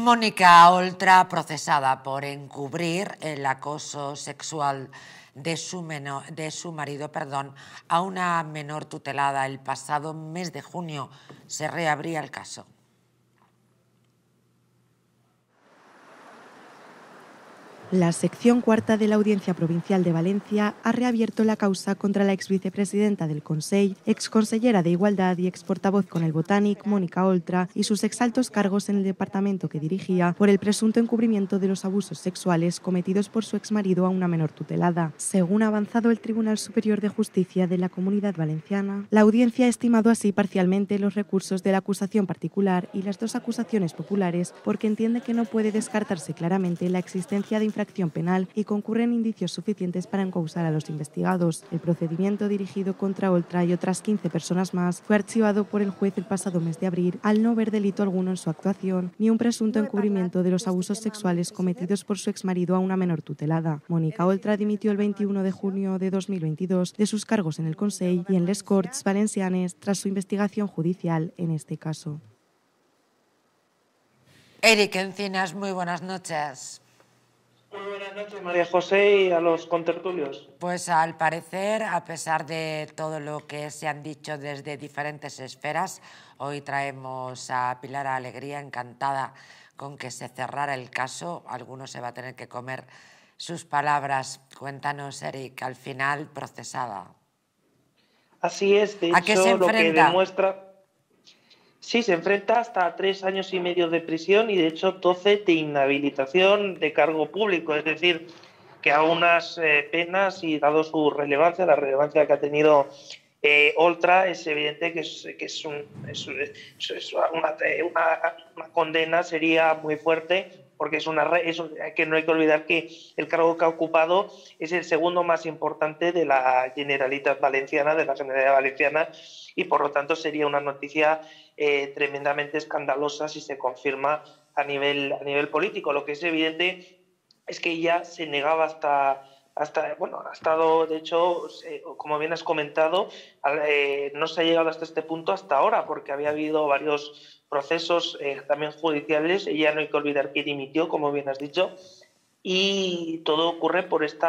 Mónica Oltra, procesada por encubrir el acoso sexual de su marido, a una menor tutelada. El pasado mes de junio se reabría el caso. La sección cuarta de la Audiencia Provincial de Valencia ha reabierto la causa contra la exvicepresidenta del Consell, exconsellera de Igualdad y exportavoz con el Botànic, Mónica Oltra, y sus exaltos cargos en el departamento que dirigía por el presunto encubrimiento de los abusos sexuales cometidos por su exmarido a una menor tutelada. Según ha avanzado el Tribunal Superior de Justicia de la Comunidad Valenciana, la audiencia ha estimado así parcialmente los recursos de la acusación particular y las dos acusaciones populares porque entiende que no puede descartarse claramente la existencia de infracción penal y concurren indicios suficientes para encausar a los investigados. El procedimiento dirigido contra Oltra y otras 15 personas más fue archivado por el juez el pasado mes de abril al no ver delito alguno en su actuación ni un presunto encubrimiento de los abusos sexuales cometidos por su exmarido a una menor tutelada. Mónica Oltra dimitió el 21 de junio de 2022 de sus cargos en el Consell y en les Corts Valencianes tras su investigación judicial en este caso. Eric Encinas, muy buenas noches. Muy buenas noches, María José, y a los contertulios. Pues al parecer, a pesar de todo lo que se han dicho desde diferentes esferas, hoy traemos a Pilar Alegría, encantada con que se cerrara el caso. Alguno se va a tener que comer sus palabras. Cuéntanos, Eric, al final procesada. Así es, de hecho, lo que demuestra... Sí, se enfrenta hasta 3 años y medio de prisión y, de hecho, 12 de inhabilitación de cargo público. Es decir, que a unas penas y dado su relevancia, la relevancia que ha tenido Oltra, es evidente que una condena sería muy fuerte, porque que no hay que olvidar que el cargo que ha ocupado es el segundo más importante de la Generalitat Valenciana, de la Generalitat Valenciana, y por lo tanto sería una noticia tremendamente escandalosa si se confirma a nivel político. Lo que es evidente es que ella se negaba ha estado, de hecho, como bien has comentado, no se ha llegado hasta este punto hasta ahora, porque había habido varios procesos también judiciales. Ella, no hay que olvidar que dimitió, como bien has dicho, y todo ocurre por los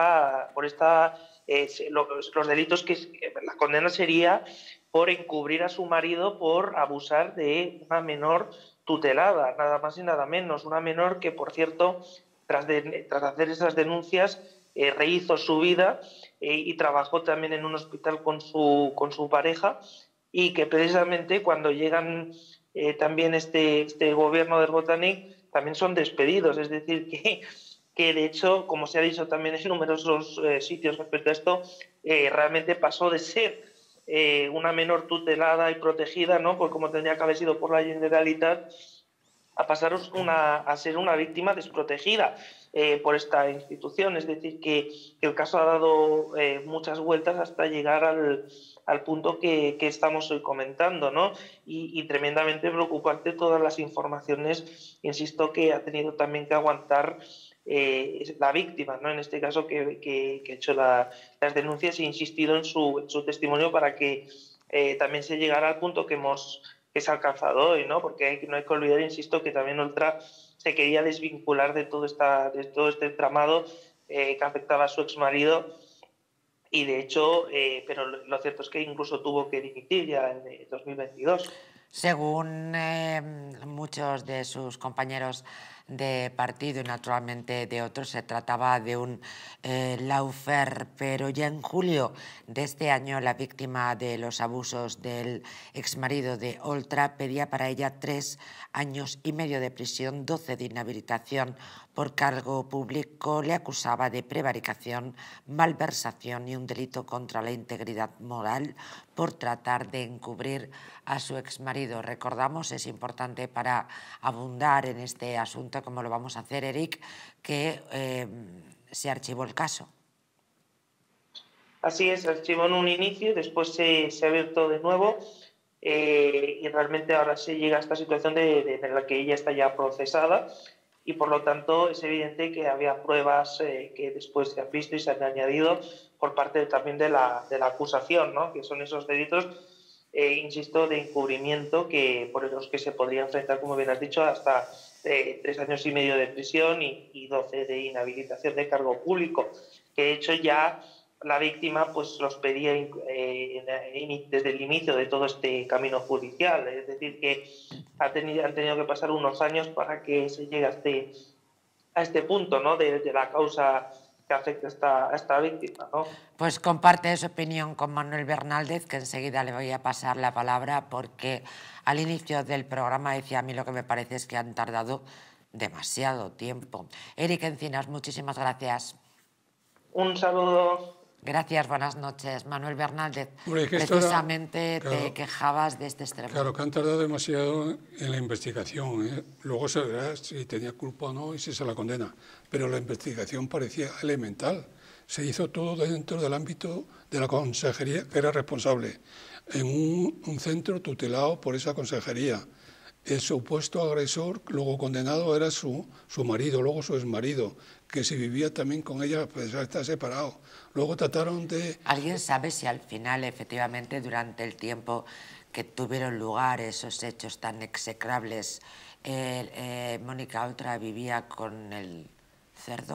delitos la condena sería por encubrir a su marido por abusar de una menor tutelada, nada más y nada menos, una menor que, por cierto, tras hacer esas denuncias, rehizo su vida y trabajó también en un hospital con su pareja, y que precisamente cuando llegan también este gobierno del Botànic también son despedidos. Es decir, que de hecho, como se ha dicho también en numerosos sitios respecto a esto, realmente pasó de ser una menor tutelada y protegida, ¿no?, pues como tendría que haber sido por la Generalitat, a pasar a ser una víctima desprotegida por esta institución. Es decir, que el caso ha dado muchas vueltas hasta llegar al punto que estamos hoy comentando, ¿no? Y tremendamente preocupante todas las informaciones, insisto, que ha tenido también que aguantar la víctima, ¿no?, en este caso, que ha hecho las denuncias e insistido en su testimonio para que también se llegara al punto que se ha alcanzado hoy, ¿no? Porque no hay que olvidar, insisto, que también Oltra se quería desvincular de todo este entramado que afectaba a su exmarido, y de hecho, pero lo cierto es que incluso tuvo que dimitir ya en 2022. Según muchos de sus compañeros de partido y naturalmente de otros, se trataba de un lawfare, pero ya en julio de este año la víctima de los abusos del exmarido de Oltra pedía para ella 3 años y medio de prisión, 12 de inhabilitación por cargo público. Le acusaba de prevaricación, malversación y un delito contra la integridad moral por tratar de encubrir a su exmarido. Recordamos, es importante para abundar en este asunto, como lo vamos a hacer, Eric, que se archivó el caso. Así es, se archivó en un inicio, después se ha abierto de nuevo, y realmente ahora se llega a esta situación en la que ella está ya procesada, y por lo tanto es evidente que había pruebas que después se han visto y se han añadido por parte también de la acusación, ¿no?, que son esos delitos, insisto, de encubrimiento, por los que se podría enfrentar, como bien has dicho, hasta 3 años y medio de prisión y 12 de inhabilitación de cargo público, que de hecho ya la víctima pues los pedía desde el inicio de todo este camino judicial. Es decir, que han tenido que pasar unos años para que se llegue a este punto, ¿no?, de la causa que afecta a esta víctima, ¿no? Pues comparte su opinión con Manuel Bernaldez, que enseguida le voy a pasar la palabra, porque al inicio del programa decía: a mí lo que me parece es que han tardado demasiado tiempo. Eric Encinas, muchísimas gracias. Un saludo. Gracias, buenas noches. Manuel Bernaldez, Hombre, que precisamente claro, te quejabas de este extremo. Claro, que han tardado demasiado en la investigación, ¿eh? Luego se verá si tenía culpa o no y si se la condena. Pero la investigación parecía elemental. Se hizo todo dentro del ámbito de la consejería, que era responsable, en un centro tutelado por esa consejería. El supuesto agresor, luego condenado, era su marido, luego su exmarido, que si vivía también con ella, pues está separado. Luego trataron de... ¿Alguien sabe si al final, efectivamente, durante el tiempo que tuvieron lugar esos hechos tan execrables, Mónica Oltra vivía con el cerdo?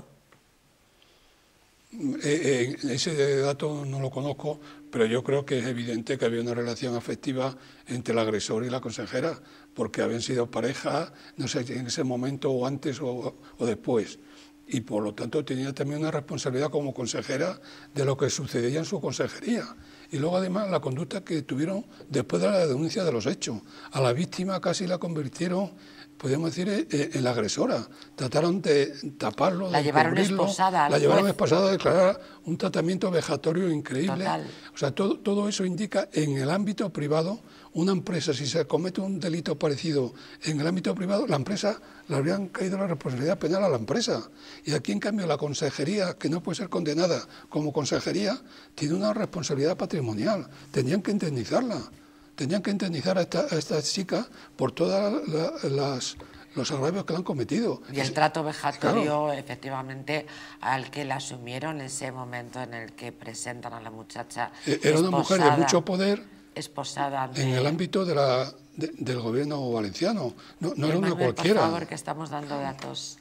Ese dato no lo conozco, pero yo creo que es evidente que había una relación afectiva entre el agresor y la consejera, porque habían sido pareja, no sé, en ese momento o antes o después. Y por lo tanto tenía también una responsabilidad como consejera de lo que sucedía en su consejería. Y luego además la conducta que tuvieron después de la denuncia de los hechos. A la víctima casi la convirtieron, podemos decir, en la agresora. Trataron de taparlo, la de llevaron esposada. La llevaron esposada a declarar un tratamiento vejatorio increíble. Total. O sea, todo eso indica en el ámbito privado, una empresa, si se comete un delito parecido en el ámbito privado, la empresa le habrían caído la responsabilidad penal a la empresa. Y aquí, en cambio, la consejería, que no puede ser condenada como consejería, tiene una responsabilidad patrimonial. Tenían que indemnizarla. Tenían que indemnizar a esta chica por todos los agravios que le han cometido. Y el trato vejatorio, claro, efectivamente, al que la asumieron en ese momento en el que presentan a la muchacha era una mujer de mucho poder esposada en el ámbito del gobierno valenciano. No era una cualquiera. Por favor, que estamos dando datos.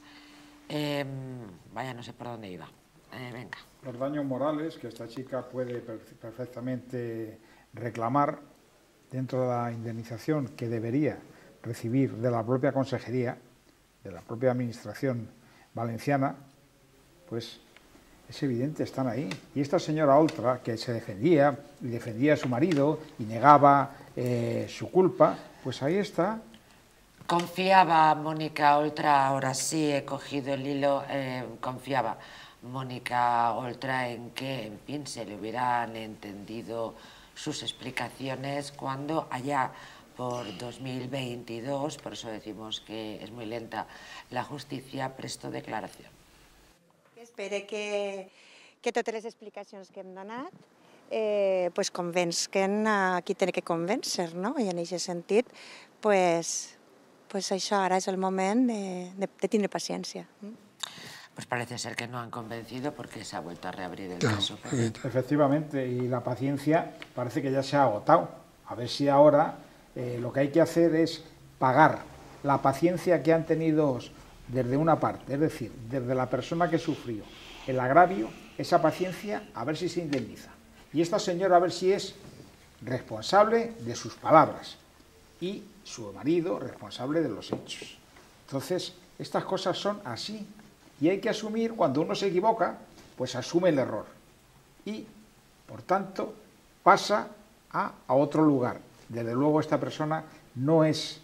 Vaya, no sé por dónde iba. Venga. Los daños morales que esta chica puede perfectamente reclamar dentro de la indemnización que debería recibir de la propia consejería, de la propia administración valenciana, pues es evidente, están ahí. Y esta señora Oltra, que se defendía y defendía a su marido y negaba su culpa, pues ahí está. Confiaba Mónica Oltra, ahora sí he cogido el hilo, confiaba Mónica Oltra en que, en fin, se le hubieran entendido sus explicaciones cuando allá por 2022, por eso decimos que es muy lenta, la justicia prestó declaración. Espero que totes les explicacions que hem donat pues convencen a qui té que convèncer, no? I en aquest sentit, pues això ara és el moment de tindre paciència. Pues parece ser que no han convencido porque se ha vuelto a reabrir el caso. Efectivamente, y la paciencia parece que ya se ha agotado. A ver si ahora lo que hay que hacer es pagar la paciencia que han tenido desde una parte, es decir, desde la persona que sufrió el agravio, esa paciencia, a ver si se indemniza. Y esta señora a ver si es responsable de sus palabras y su marido responsable de los hechos. Entonces, estas cosas son así. Y hay que asumir, cuando uno se equivoca, pues asume el error. Y, por tanto, pasa a otro lugar. Desde luego esta persona no es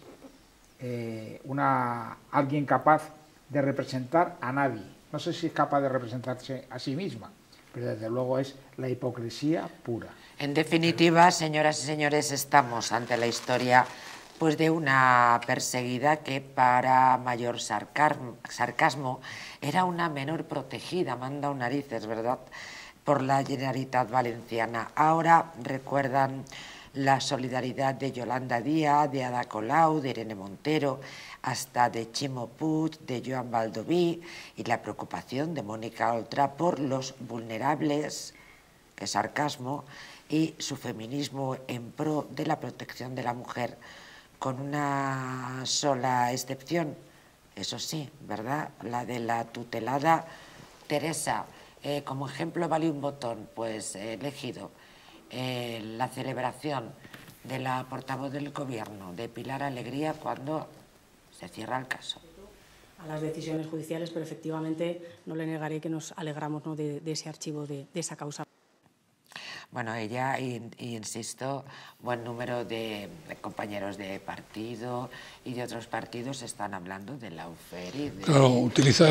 alguien capaz de representar a nadie. No sé si es capaz de representarse a sí misma, pero desde luego es la hipocresía pura. En definitiva, señoras y señores, estamos ante la historia pues de una perseguida que para mayor sarcasmo era una menor protegida, manda un narices, ¿verdad?, por la Generalitat Valenciana. Ahora recuerdan la solidaridad de Yolanda Díaz, de Ada Colau, de Irene Montero, hasta de Ximo Puig, de Joan Baldoví, y la preocupación de Mónica Oltra por los vulnerables, que sarcasmo, y su feminismo en pro de la protección de la mujer, con una sola excepción, eso sí, ¿verdad? La de la tutelada Teresa, como ejemplo vale un botón, pues he elegido la celebración de la portavoz del Gobierno, de Pilar Alegría, cuando se cierra el caso. A las decisiones judiciales, pero efectivamente no le negaré que nos alegramos, ¿no?, de ese archivo, de esa causa. Bueno, ella, insisto, buen número de compañeros de partido y de otros partidos están hablando de la UFER. Claro, utilizar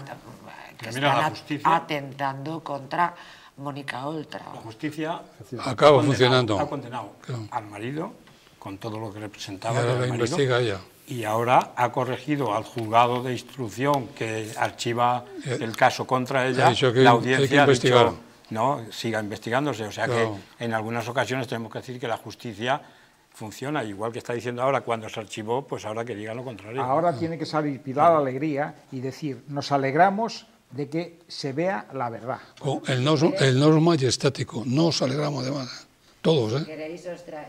que están atentando contra Mónica Oltra. La justicia acaba funcionando. Ha condenado al marido con todo lo que representaba. Y ahora la investiga ella. Y ahora ha corregido al juzgado de instrucción que archiva el caso contra ella. La audiencia ha dicho, no, siga investigándose. O sea que en algunas ocasiones tenemos que decir que la justicia funciona, igual que está diciendo ahora cuando se archivó, pues ahora que diga lo contrario. Ahora tiene que salir Pilar Alegría y decir, nos alegramos de que se vea la verdad. El nos majestático, no os alegramos de más. Todos, ¿eh? ¿Queréis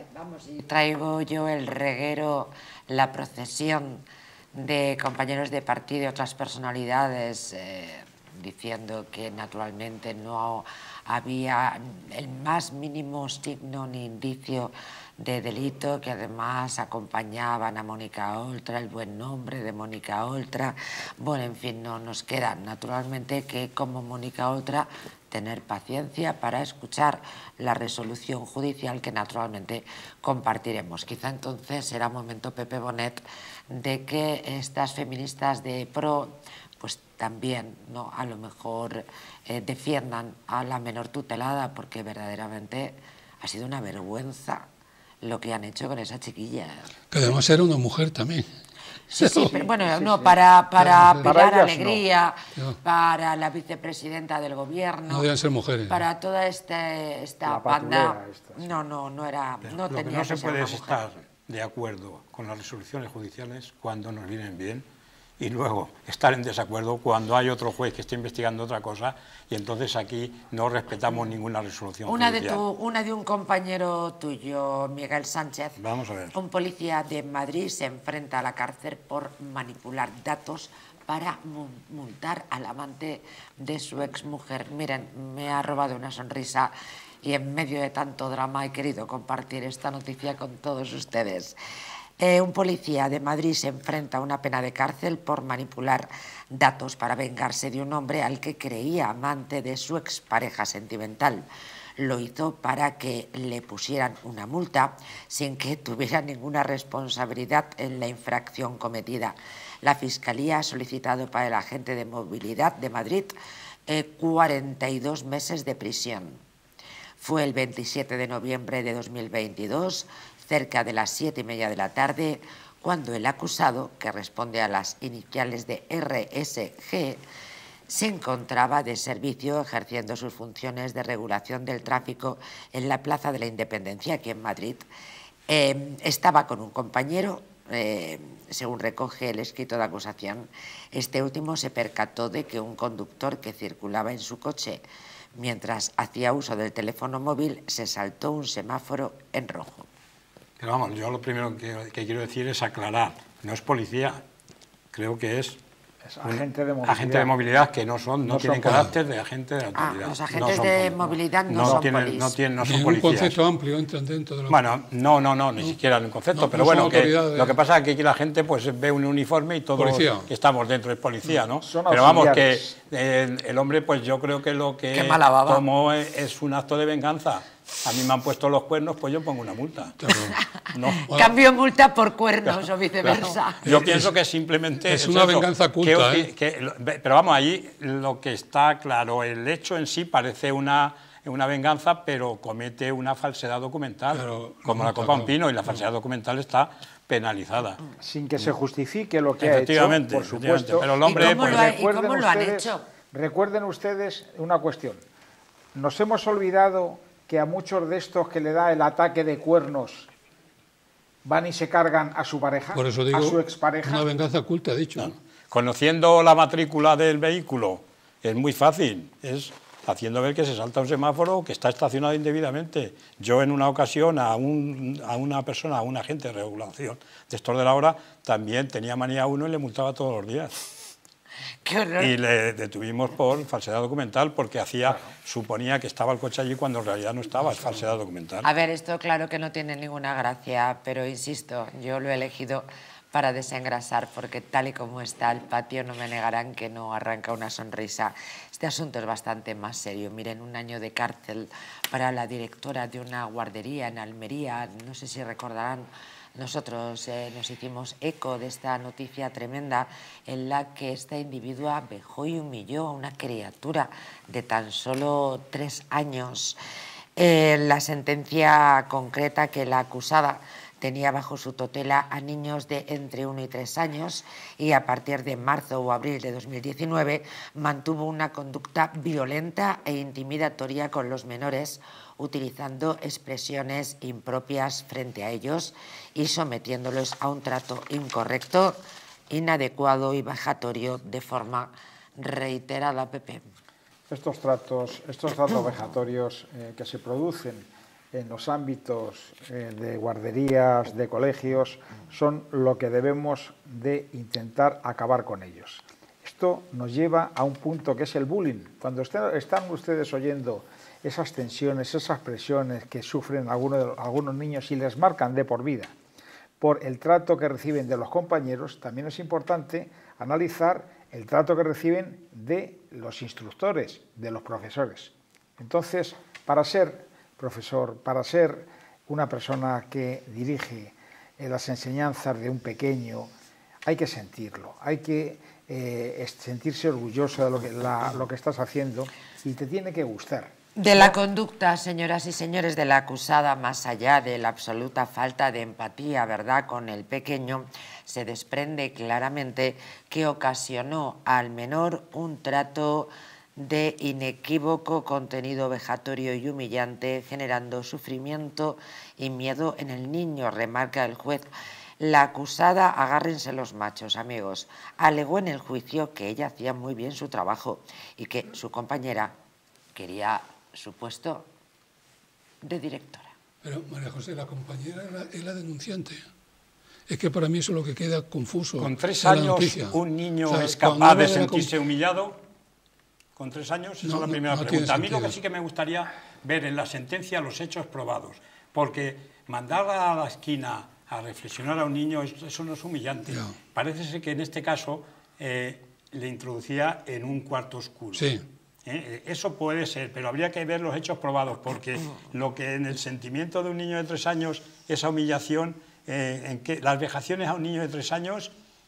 traigo yo el reguero, la procesión de compañeros de partido y otras personalidades diciendo que naturalmente no había el más mínimo signo ni indicio de delito, que además acompañaban a Mónica Oltra, el buen nombre de Mónica Oltra. Bueno, en fin, no nos queda naturalmente que, como Mónica Oltra, tener paciencia para escuchar la resolución judicial que naturalmente compartiremos. Quizá entonces será momento, Pepe Bonet, de que estas feministas de pro pues también, ¿no?, a lo mejor defiendan a la menor tutelada, porque verdaderamente ha sido una vergüenza lo que han hecho con esa chiquilla. Que además era una mujer también. Sí, sí, pero bueno, no, para Pilar Alegría, para la vicepresidenta del Gobierno, no deben ser mujeres, para toda esta banda, no era, no lo tenía que no se puede ser es estar de acuerdo con las resoluciones judiciales cuando nos vienen bien, y luego estar en desacuerdo cuando hay otro juez que está investigando otra cosa, y entonces aquí no respetamos ninguna resolución judicial. Una de un compañero tuyo, Miguel Sánchez. Vamos a ver. Un policía de Madrid se enfrenta a la cárcel por manipular datos para multar al amante de su exmujer. Miren, me ha robado una sonrisa y en medio de tanto drama he querido compartir esta noticia con todos ustedes. Un policía de Madrid se enfrenta a una pena de cárcel por manipular datos para vengarse de un hombre al que creía amante de su expareja sentimental. Lo hizo para que le pusieran una multa sin que tuviera ninguna responsabilidad en la infracción cometida. La Fiscalía ha solicitado para el agente de movilidad de Madrid 42 meses de prisión. Fue el 27 de noviembre de 2022, cerca de las 7:30 de la tarde, cuando el acusado, que responde a las iniciales de RSG, se encontraba de servicio ejerciendo sus funciones de regulación del tráfico en la Plaza de la Independencia, aquí en Madrid. Estaba con un compañero, según recoge el escrito de acusación. Este último se percató de que un conductor que circulaba en su coche mientras hacía uso del teléfono móvil se saltó un semáforo en rojo. Pero vamos, yo lo primero que quiero decir es aclarar, no es policía, creo que es agente de movilidad. Agente de movilidad, que no tienen carácter de agente de la autoridad. Los agentes de movilidad no son policías. No son policías. Un concepto amplio entran dentro de la... Bueno, no, ni siquiera en un concepto, pero bueno, lo que pasa es que aquí la gente pues ve un uniforme y todos estamos dentro de policía, ¿no? Pero vamos, que el hombre, pues yo creo que lo que tomó es un acto de venganza. A mí me han puesto los cuernos, pues yo pongo una multa. No. Cambio multa por cuernos o viceversa. Yo pienso que simplemente es una venganza oculta. Pero vamos, allí lo que está claro, el hecho en sí parece una venganza, pero comete una falsedad documental, como la copa un pino, y la falsedad documental está penalizada. Sin que se justifique lo que ha hecho, por supuesto. Pero el hombre, ¿Y cómo lo han hecho? Recuerden ustedes una cuestión. Nos hemos olvidado que a muchos de estos que le da el ataque de cuernos van y se cargan a su pareja, por eso digo, a su expareja. Una venganza oculta, he dicho. Conociendo la matrícula del vehículo, es muy fácil. Es haciendo ver que se salta un semáforo o que está estacionado indebidamente. Yo en una ocasión a una persona, a un agente de regulación de estos de la hora, también tenía manía uno y le multaba todos los días. ¡Qué horror! Y le detuvimos por falsedad documental porque suponía que estaba el coche allí cuando en realidad no estaba, es falsedad documental. A ver, esto claro que no tiene ninguna gracia, pero insisto, yo lo he elegido para desengrasar, porque tal y como está el patio no me negarán que no arranca una sonrisa. Este asunto es bastante más serio. Miren, 1 año de cárcel para la directora de una guardería en Almería. No sé si recordarán, nosotros nos hicimos eco de esta noticia tremenda en la que esta individua vejó y humilló a una criatura de tan solo 3 años. La sentencia concreta que la acusada tenía bajo su tutela a niños de entre 1 y 3 años y a partir de marzo o abril de 2019 mantuvo una conducta violenta e intimidatoria con los menores, utilizando expresiones impropias frente a ellos y sometiéndolos a un trato incorrecto, inadecuado y vejatorio de forma reiterada. Pepe. Estos tratos vejatorios que se producen en los ámbitos de guarderías, de colegios, son lo que debemos de intentar acabar con ellos. Esto nos lleva a un punto que es el bullying. Cuando están ustedes oyendo esas tensiones, esas presiones que sufren algunos niños y les marcan de por vida por el trato que reciben de los compañeros, también es importante analizar el trato que reciben de los instructores, de los profesores. Entonces, para ser profesor, para ser una persona que dirige las enseñanzas de un pequeño, hay que sentirlo, hay que sentirse orgulloso de lo que estás haciendo y te tiene que gustar. De la conducta, señoras y señores, de la acusada, más allá de la absoluta falta de empatía, ¿verdad?, con el pequeño, se desprende claramente que ocasionó al menor un trato de inequívoco contenido vejatorio y humillante, generando sufrimiento y miedo en el niño, remarca el juez. La acusada, agárrense los machos, amigos, alegó en el juicio que ella hacía muy bien su trabajo y que su compañera quería su puesto de directora. Pero, María José, la compañera es la denunciante. Es que para mí eso es lo que queda confuso. Con 3 años un niño es capaz de sentirse humillado. Con 3 años, esa es la primera pregunta. A mí lo que sí que me gustaría ver en la sentencia los hechos probados, porque mandar a la esquina a reflexionar a un niño, eso no es humillante. No. Parece ser que en este caso le introducía en un cuarto oscuro. Sí. Eso puede ser, pero habría que ver los hechos probados, porque lo que en el sentimiento de un niño de 3 años, esa humillación, en que las vejaciones a un niño de 3 años,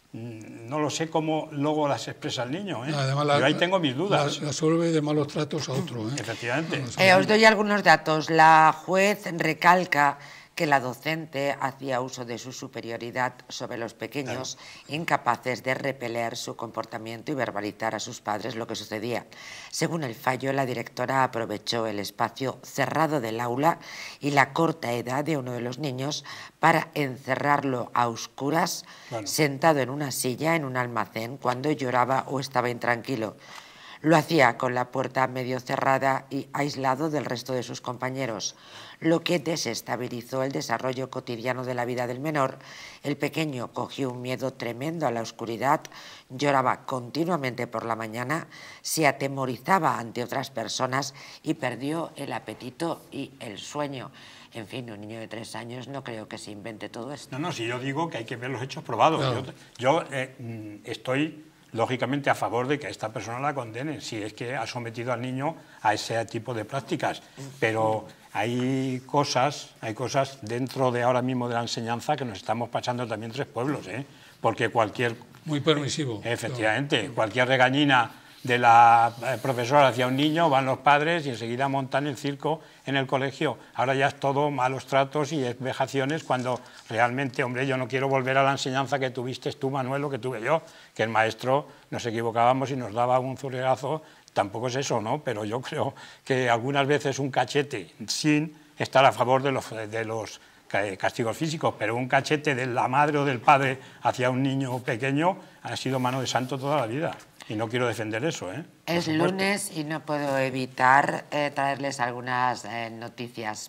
no lo sé cómo luego las expresa el niño. Además, yo ahí tengo mis dudas. La suelve de malos tratos a otro. Efectivamente. Os doy algunos datos. La juez recalca que la docente hacía uso de su superioridad sobre los pequeños, incapaces de repeler su comportamiento y verbalizar a sus padres lo que sucedía. Según el fallo, la directora aprovechó el espacio cerrado del aula y la corta edad de uno de los niños para encerrarlo a oscuras, sentado en una silla en un almacén cuando lloraba o estaba intranquilo. Lo hacía con la puerta medio cerrada y aislado del resto de sus compañeros, lo que desestabilizó el desarrollo cotidiano de la vida del menor. El pequeño cogió un miedo tremendo a la oscuridad, lloraba continuamente por la mañana, se atemorizaba ante otras personas y perdió el apetito y el sueño. En fin, un niño de 3 años no creo que se invente todo esto. No, si yo digo que hay que ver los hechos probados. Claro. Yo estoy lógicamente a favor de que a esta persona la condenen, si es que ha sometido al niño a ese tipo de prácticas, pero hay cosas dentro de ahora mismo de la enseñanza que nos estamos pasando también 3 pueblos, porque cualquier... Muy permisivo. Efectivamente, claro. Cualquier regañina de la profesora hacia un niño, van los padres y enseguida montan el circo en el colegio. Ahora ya es todo malos tratos y vejaciones, cuando realmente, hombre, yo no quiero volver a la enseñanza que tuviste tú, Manuel, o que tuve yo, que el maestro nos equivocábamos y nos daba un zurriagazo. Tampoco es eso, ¿no? Pero yo creo que algunas veces un cachete sin estar a favor de castigos físicos, pero un cachete de la madre o del padre hacia un niño pequeño ha sido mano de santo toda la vida. Y no quiero defender eso, ¿eh? Es lunes y no puedo evitar traerles algunas noticias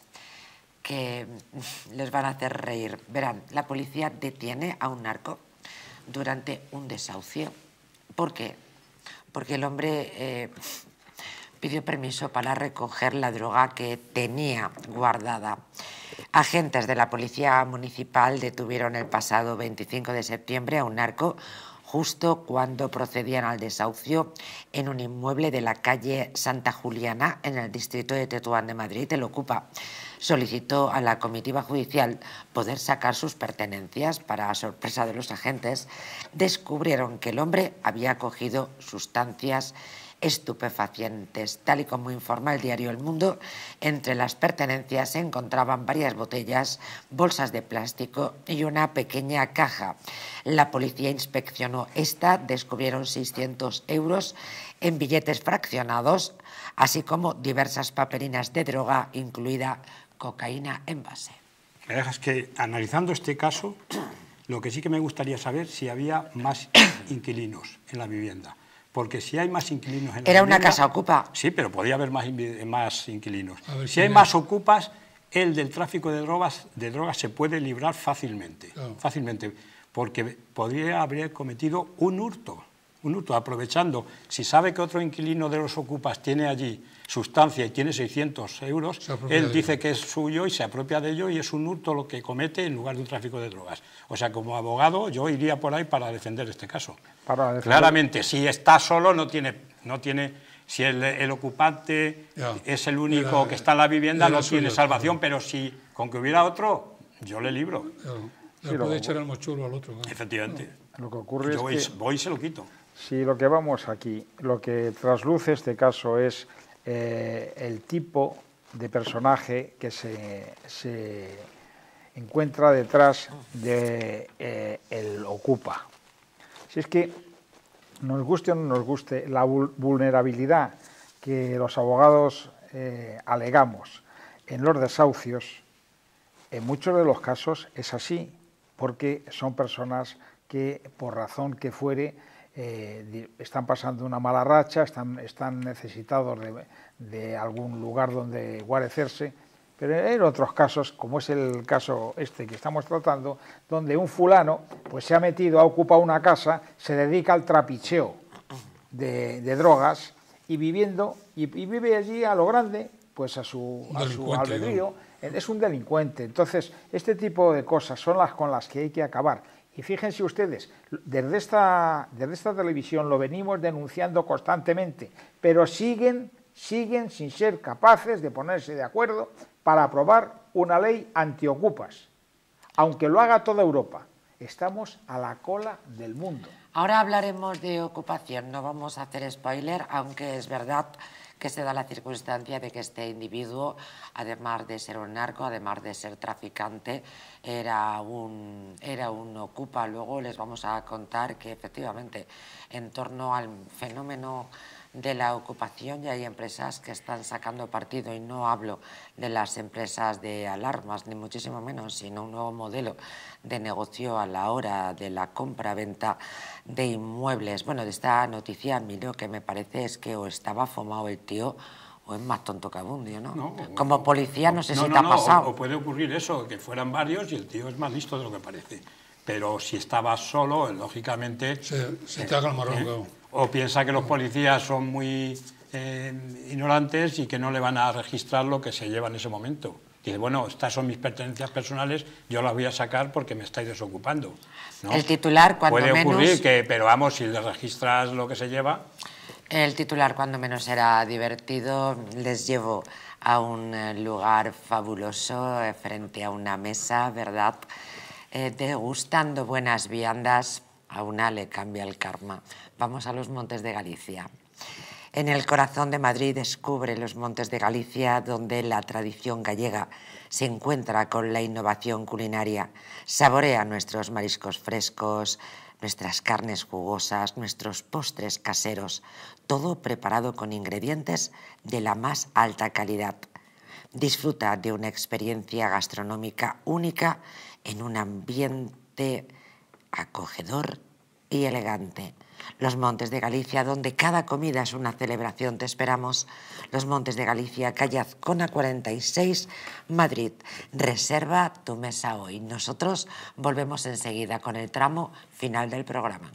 que les van a hacer reír. Verán, la policía detiene a un narco durante un desahucio. ¿Por qué? Porque el hombre pidió permiso para recoger la droga que tenía guardada. Agentes de la Policía Municipal detuvieron el pasado 25 de septiembre a un narco justo cuando procedían al desahucio en un inmueble de la calle Santa Juliana, en el distrito de Tetuán de Madrid. El Ocupa solicitó a la comitiva judicial poder sacar sus pertenencias. Para sorpresa de los agentes, descubrieron que el hombre había cogido sustancias estupefacientes. Tal y como informa el diario El Mundo, entre las pertenencias se encontraban varias botellas, bolsas de plástico y una pequeña caja. La policía inspeccionó esta, descubrieron 600 euros en billetes fraccionados, así como diversas papelinas de droga, incluida cocaína en base. Es que, analizando este caso, lo que sí que me gustaría saber si había más inquilinos en la vivienda. Porque si hay más inquilinos en la Era vivienda... una casa ocupa. Sí, pero podía haber más inquilinos. Si hay más ocupas, el del tráfico de drogas se puede librar fácilmente. Claro. Fácilmente, porque podría haber cometido un hurto, aprovechando. Si sabe que otro inquilino de los ocupas tiene allí sustancia y tiene 600 euros, él dice que es suyo y se apropia de ello, y es un hurto lo que comete en lugar de un tráfico de drogas. O sea, como abogado, yo iría por ahí para defender este caso. Claramente, si está solo, no tiene si el ocupante es el único que está en la vivienda, no tiene salvación, pero si con que hubiera otro, yo le libro. Le puede echar el mochuelo al otro. Efectivamente. Lo que ocurre yo es que... voy y se lo quito. Si lo que vamos aquí, lo que trasluce este caso es el tipo de personaje que se encuentra detrás de el Ocupa. Si es que nos guste o no nos guste, la vulnerabilidad que los abogados alegamos en los desahucios, en muchos de los casos es así, porque son personas que, por razón que fuere, están pasando una mala racha, están necesitados de algún lugar donde guarecerse, pero en otros casos, como es el caso este que estamos tratando, donde un fulano pues se ha metido, ha ocupado una casa, se dedica al trapicheo de drogas y vive allí a lo grande, pues a su albedrío, es un delincuente. Entonces, este tipo de cosas son las con las que hay que acabar. Y fíjense ustedes, desde esta televisión lo venimos denunciando constantemente, pero siguen sin ser capaces de ponerse de acuerdo para aprobar una ley antiocupas, aunque lo haga toda Europa. Estamos a la cola del mundo. Ahora hablaremos de ocupación, no vamos a hacer spoiler, aunque es verdad que se da la circunstancia de que este individuo, además de ser un narco, además de ser traficante, era un ocupa. Luego les vamos a contar que efectivamente en torno al fenómeno de la ocupación ya hay empresas que están sacando partido, y no hablo de las empresas de alarmas, ni muchísimo menos, sino un nuevo modelo de negocio a la hora de la compra-venta de inmuebles. Bueno, de esta noticia a mí lo que me parece es que o estaba fumado el tío o es más tonto que abundio, ¿no? Como policía no sé si te ha pasado. O puede ocurrir eso, que fueran varios y el tío es más listo de lo que parece. Pero si estaba solo, lógicamente... Se te haga el marrón. O piensa que los policías son muy ignorantes y que no le van a registrar lo que se lleva en ese momento. Dice, bueno, estas son mis pertenencias personales, yo las voy a sacar porque me estáis desocupando, ¿no? El titular, cuando menos... Puede ocurrir que, pero vamos, si le registras lo que se lleva... El titular, cuando menos era divertido. Les llevo a un lugar fabuloso, frente a una mesa, ¿verdad?, degustando buenas viandas. A una le cambia el karma. Vamos a los Montes de Galicia. En el corazón de Madrid descubre los Montes de Galicia, donde la tradición gallega se encuentra con la innovación culinaria. Saborea nuestros mariscos frescos, nuestras carnes jugosas, nuestros postres caseros, todo preparado con ingredientes de la más alta calidad. Disfruta de una experiencia gastronómica única en un ambiente acogedor y elegante. Los Montes de Galicia, donde cada comida es una celebración. Te esperamos. Los Montes de Galicia, calle Azcona 46, Madrid. Reserva tu mesa hoy. Nosotros volvemos enseguida con el tramo final del programa.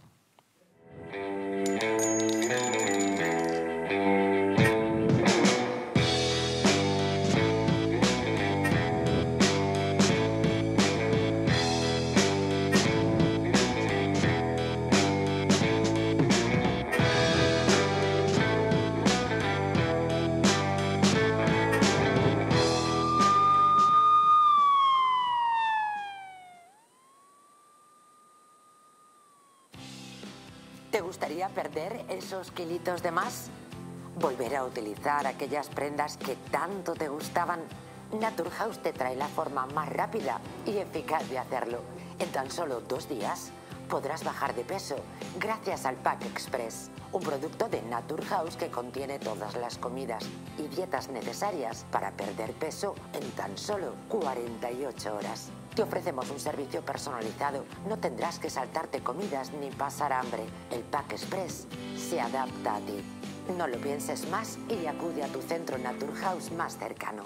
¿Te gustaría perder esos kilitos de más? ¿Volver a utilizar aquellas prendas que tanto te gustaban? Naturhaus te trae la forma más rápida y eficaz de hacerlo. En tan solo 2 días podrás bajar de peso gracias al Pack Express, un producto de Naturhaus que contiene todas las comidas y dietas necesarias para perder peso en tan solo 48 horas. Te ofrecemos un servicio personalizado, no tendrás que saltarte comidas ni pasar hambre. El Pack Express se adapta a ti. No lo pienses más y acude a tu centro Naturhaus más cercano.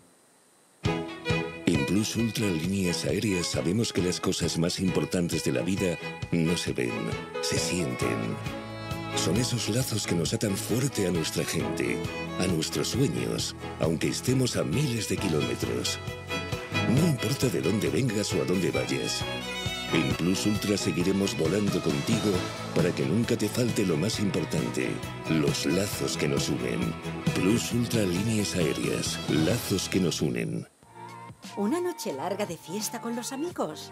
En Plus Ultra Líneas Aéreas sabemos que las cosas más importantes de la vida no se ven, se sienten. Son esos lazos que nos atan fuerte a nuestra gente, a nuestros sueños, aunque estemos a miles de kilómetros. No importa de dónde vengas o a dónde vayas. En Plus Ultra seguiremos volando contigo para que nunca te falte lo más importante, los lazos que nos unen. Plus Ultra Líneas Aéreas, lazos que nos unen. ¿Una noche larga de fiesta con los amigos?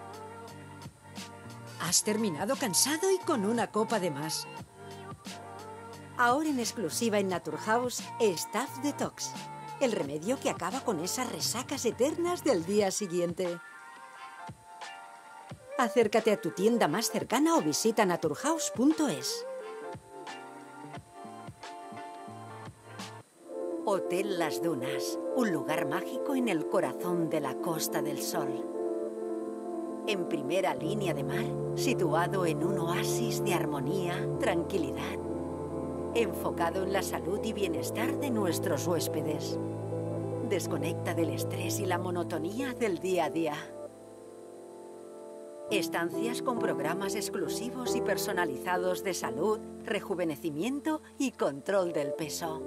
Has terminado cansado y con una copa de más. Ahora en exclusiva en Naturhaus, Staff Detox. El remedio que acaba con esas resacas eternas del día siguiente. Acércate a tu tienda más cercana o visita naturhaus.es. Hotel Las Dunas, un lugar mágico en el corazón de la Costa del Sol. En primera línea de mar, situado en un oasis de armonía, tranquilidad, enfocado en la salud y bienestar de nuestros huéspedes. Desconecta del estrés y la monotonía del día a día. Estancias con programas exclusivos y personalizados de salud, rejuvenecimiento y control del peso.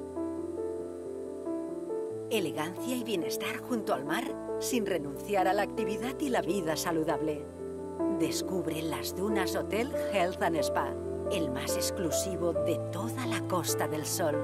Elegancia y bienestar junto al mar, sin renunciar a la actividad y la vida saludable. Descubre Las Dunas Hotel Health and Spa, el más exclusivo de toda la Costa del Sol.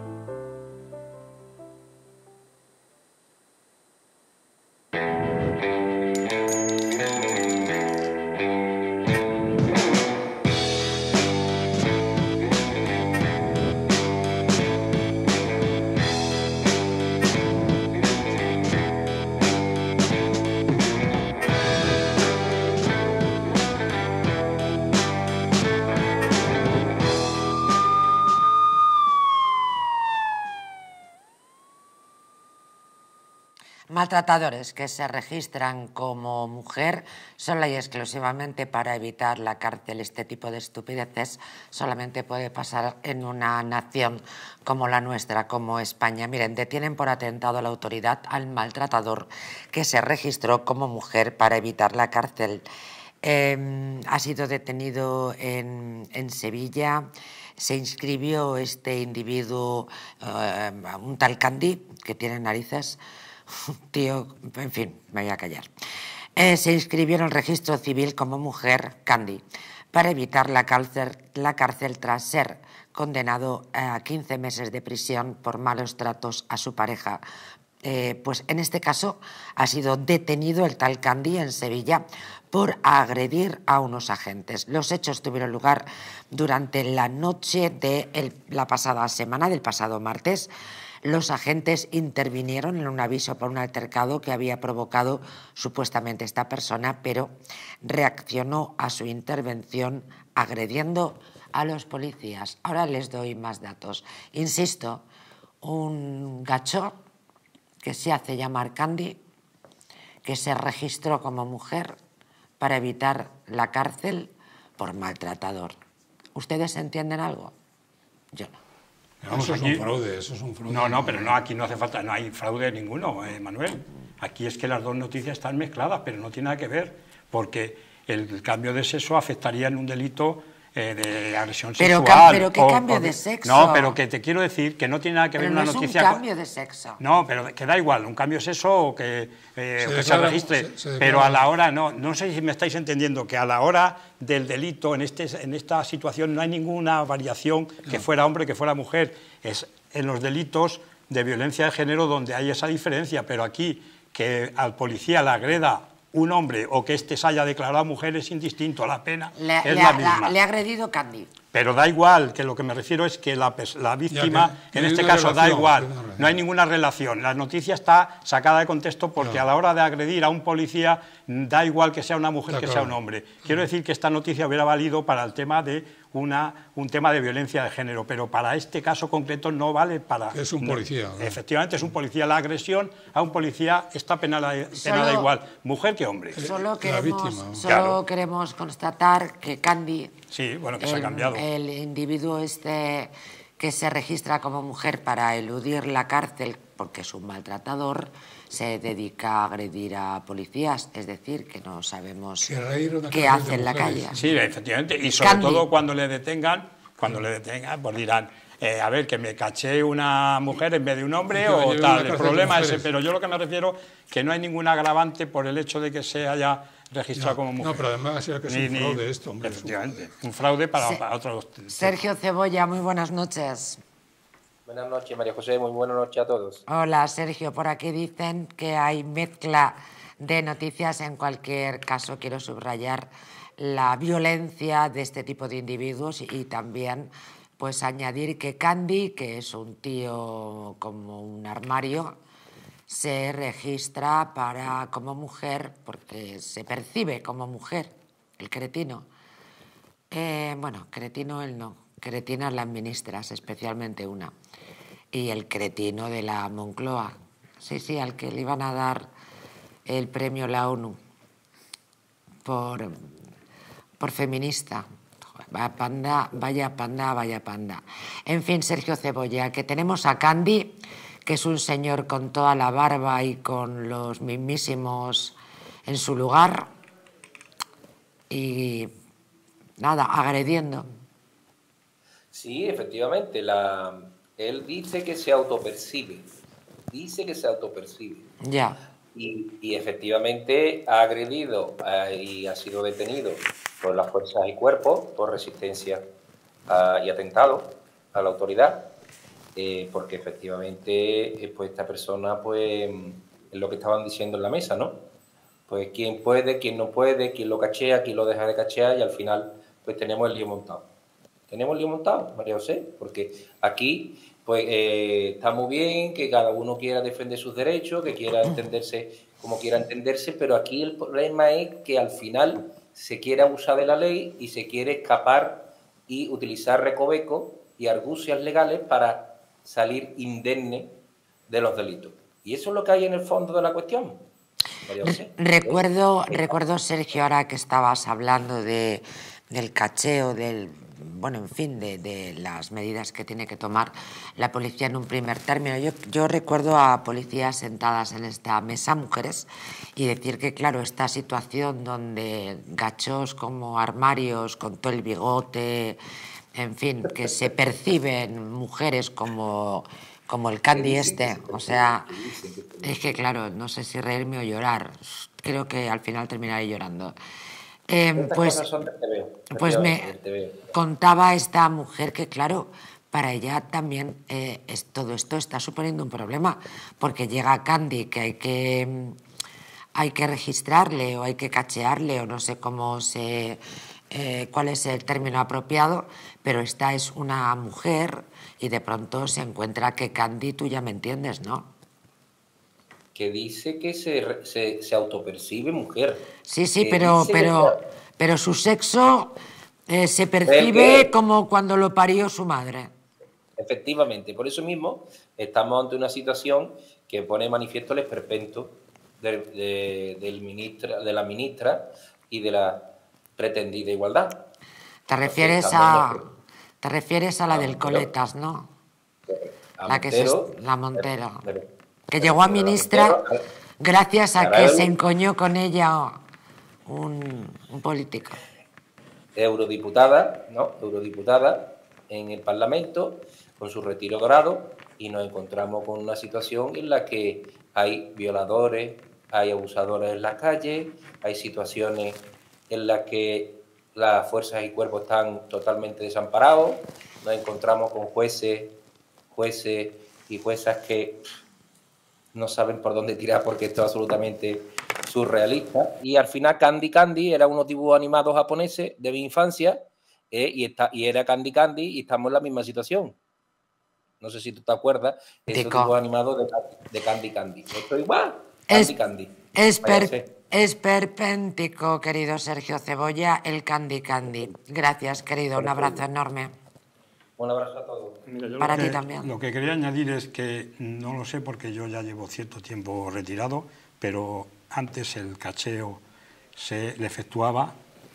Maltratadores que se registran como mujer sola y exclusivamente para evitar la cárcel. Este tipo de estupideces solamente puede pasar en una nación como la nuestra, como España. Miren, detienen por atentado a la autoridad al maltratador que se registró como mujer para evitar la cárcel. Ha sido detenido en Sevilla. Se inscribió este individuo, un tal Candy, que tiene narices. Tío, en fin, me voy a callar. Se inscribió en el registro civil como mujer, Candy, para evitar la cárcel tras ser condenado a 15 meses de prisión por malos tratos a su pareja. Pues en este caso ha sido detenido el tal Candy en Sevilla por agredir a unos agentes. Los hechos tuvieron lugar durante la noche de la pasada semana, del pasado martes. Los agentes intervinieron en un aviso por un altercado que había provocado supuestamente esta persona, pero reaccionó a su intervención agrediendo a los policías. Ahora les doy más datos. Insisto, un gacho que se hace llamar Candy, que se registró como mujer para evitar la cárcel por maltratador. ¿Ustedes entienden algo? Yo no. Vamos, eso aquí, es un fraude, eso es un fraude. No, pero no, aquí no hace falta, no hay fraude ninguno, Manuel. Aquí es que las dos noticias están mezcladas, pero no tiene nada que ver, porque el cambio de sexo afectaría en un delito de agresión sexual. ¿Pero qué cambio de sexo? No, pero que te quiero decir que no tiene nada que ver una noticia... Pero no es un cambio de sexo. No, pero que da igual, un cambio de sexo o que se registre. Pero a la hora, no sé si me estáis entendiendo, que a la hora del delito, en esta situación, no hay ninguna variación que fuera hombre, que fuera mujer. Es en los delitos de violencia de género donde hay esa diferencia, pero aquí que al policía le agreda un hombre o que éste se haya declarado mujer es indistinto, la pena es la misma. Le ha agredido Candy. Pero da igual, que lo que me refiero es que la víctima, en este caso, da igual, no hay ninguna relación. La noticia está sacada de contexto porque a la hora de agredir a un policía da igual que sea una mujer que sea un hombre. Quiero decir que esta noticia hubiera valido para el tema de un tema de violencia de género, pero para este caso concreto no vale para... Es un policía. ¿No? Efectivamente, es un policía. La agresión a un policía está penada igual, mujer que hombre. Solo queremos constatar que Candy... Sí, bueno, que se ha cambiado. El individuo que se registra como mujer para eludir la cárcel porque es un maltratador, se dedica a agredir a policías, es decir, que no sabemos qué hace en la calle. Sí, efectivamente, y sobre todo cuando le detengan, pues dirán, a ver, que me caché una mujer en vez de un hombre o tal, el problema es ese, pero yo lo que me refiero que no hay ningún agravante por el hecho de que se haya registrado como mujer. No, pero además es que es un fraude esto, hombre. Efectivamente, un fraude para otros... Sergio Cebolla, muy buenas noches. Buenas noches, María José, muy buenas noches a todos. Hola, Sergio, por aquí dicen que hay mezcla de noticias. En cualquier caso, quiero subrayar la violencia de este tipo de individuos y también pues añadir que Candy, que es un tío como un armario, se registra como mujer porque se percibe como mujer, el cretino. Bueno, cretino él no, cretinas las ministras, especialmente una. Y el cretino de la Moncloa, sí, al que le iban a dar el premio la ONU por feminista. Vaya panda. En fin, Sergio Cebolla, que tenemos a Candy, que es un señor con toda la barba y con los mismísimos en su lugar, y nada, agrediendo. Sí, efectivamente, él dice que se autopercibe, Ya. Y efectivamente ha agredido y ha sido detenido por las fuerzas y cuerpos por resistencia y atentado a la autoridad, porque efectivamente pues esta persona pues es lo que estaban diciendo en la mesa, ¿no? Pues quién puede, quién no puede, quién lo cachea, quién lo deja de cachear, y al final pues tenemos el lío montado. María José, porque aquí pues está muy bien que cada uno quiera defender sus derechos, que quiera entenderse como quiera entenderse, pero aquí el problema es que al final se quiere abusar de la ley y se quiere escapar y utilizar recovecos y argucias legales para salir indemne de los delitos. Y eso es lo que hay en el fondo de la cuestión. Recuerdo, Sergio, ahora que estabas hablando del cacheo, de las medidas que tiene que tomar la policía en un primer término. Yo recuerdo a policías sentadas en esta mesa, mujeres, y decir que, claro, esta situación donde gachos como armarios, con todo el bigote, en fin, que se perciben mujeres como el Candy o sea, es que, claro, no sé si reírme o llorar. Creo que al final terminaré llorando. Pues me contaba esta mujer que, claro, para ella también todo esto está suponiendo un problema, porque llega Candy, que hay que registrarle o hay que cachearle o no sé cuál es el término apropiado, pero esta es una mujer y de pronto se encuentra que Candy, tú ya me entiendes, ¿no? Que dice que se autopercibe mujer. Sí, pero su sexo se percibe como cuando lo parió su madre. Efectivamente, por eso mismo estamos ante una situación que pone de manifiesto el esperpento de la ministra y de la pretendida igualdad. Te refieres a la del Coletas, ¿no? La Montero. Que llegó a ministra gracias a que se encoñó con ella un político. Eurodiputada, ¿no? Eurodiputada en el Parlamento con su retiro dorado, y nos encontramos con una situación en la que hay violadores, hay abusadores en las calles, hay situaciones en las que las fuerzas y cuerpos están totalmente desamparados, nos encontramos con jueces y juezas que no saben por dónde tirar porque esto es absolutamente surrealista. Y al final Candy era unos dibujos animados japoneses de mi infancia, y era Candy y estamos en la misma situación. No sé si tú te acuerdas, esos dibujos animados de Candy. Esto es igual, Candy. Esperpéntico, querido Sergio Cebolla, el Candy. Gracias, querido, un abrazo enorme. Un abrazo a todos. Mira, para ti también. Lo que quería añadir es que, no lo sé porque yo ya llevo cierto tiempo retirado, pero antes el cacheo se le efectuaba.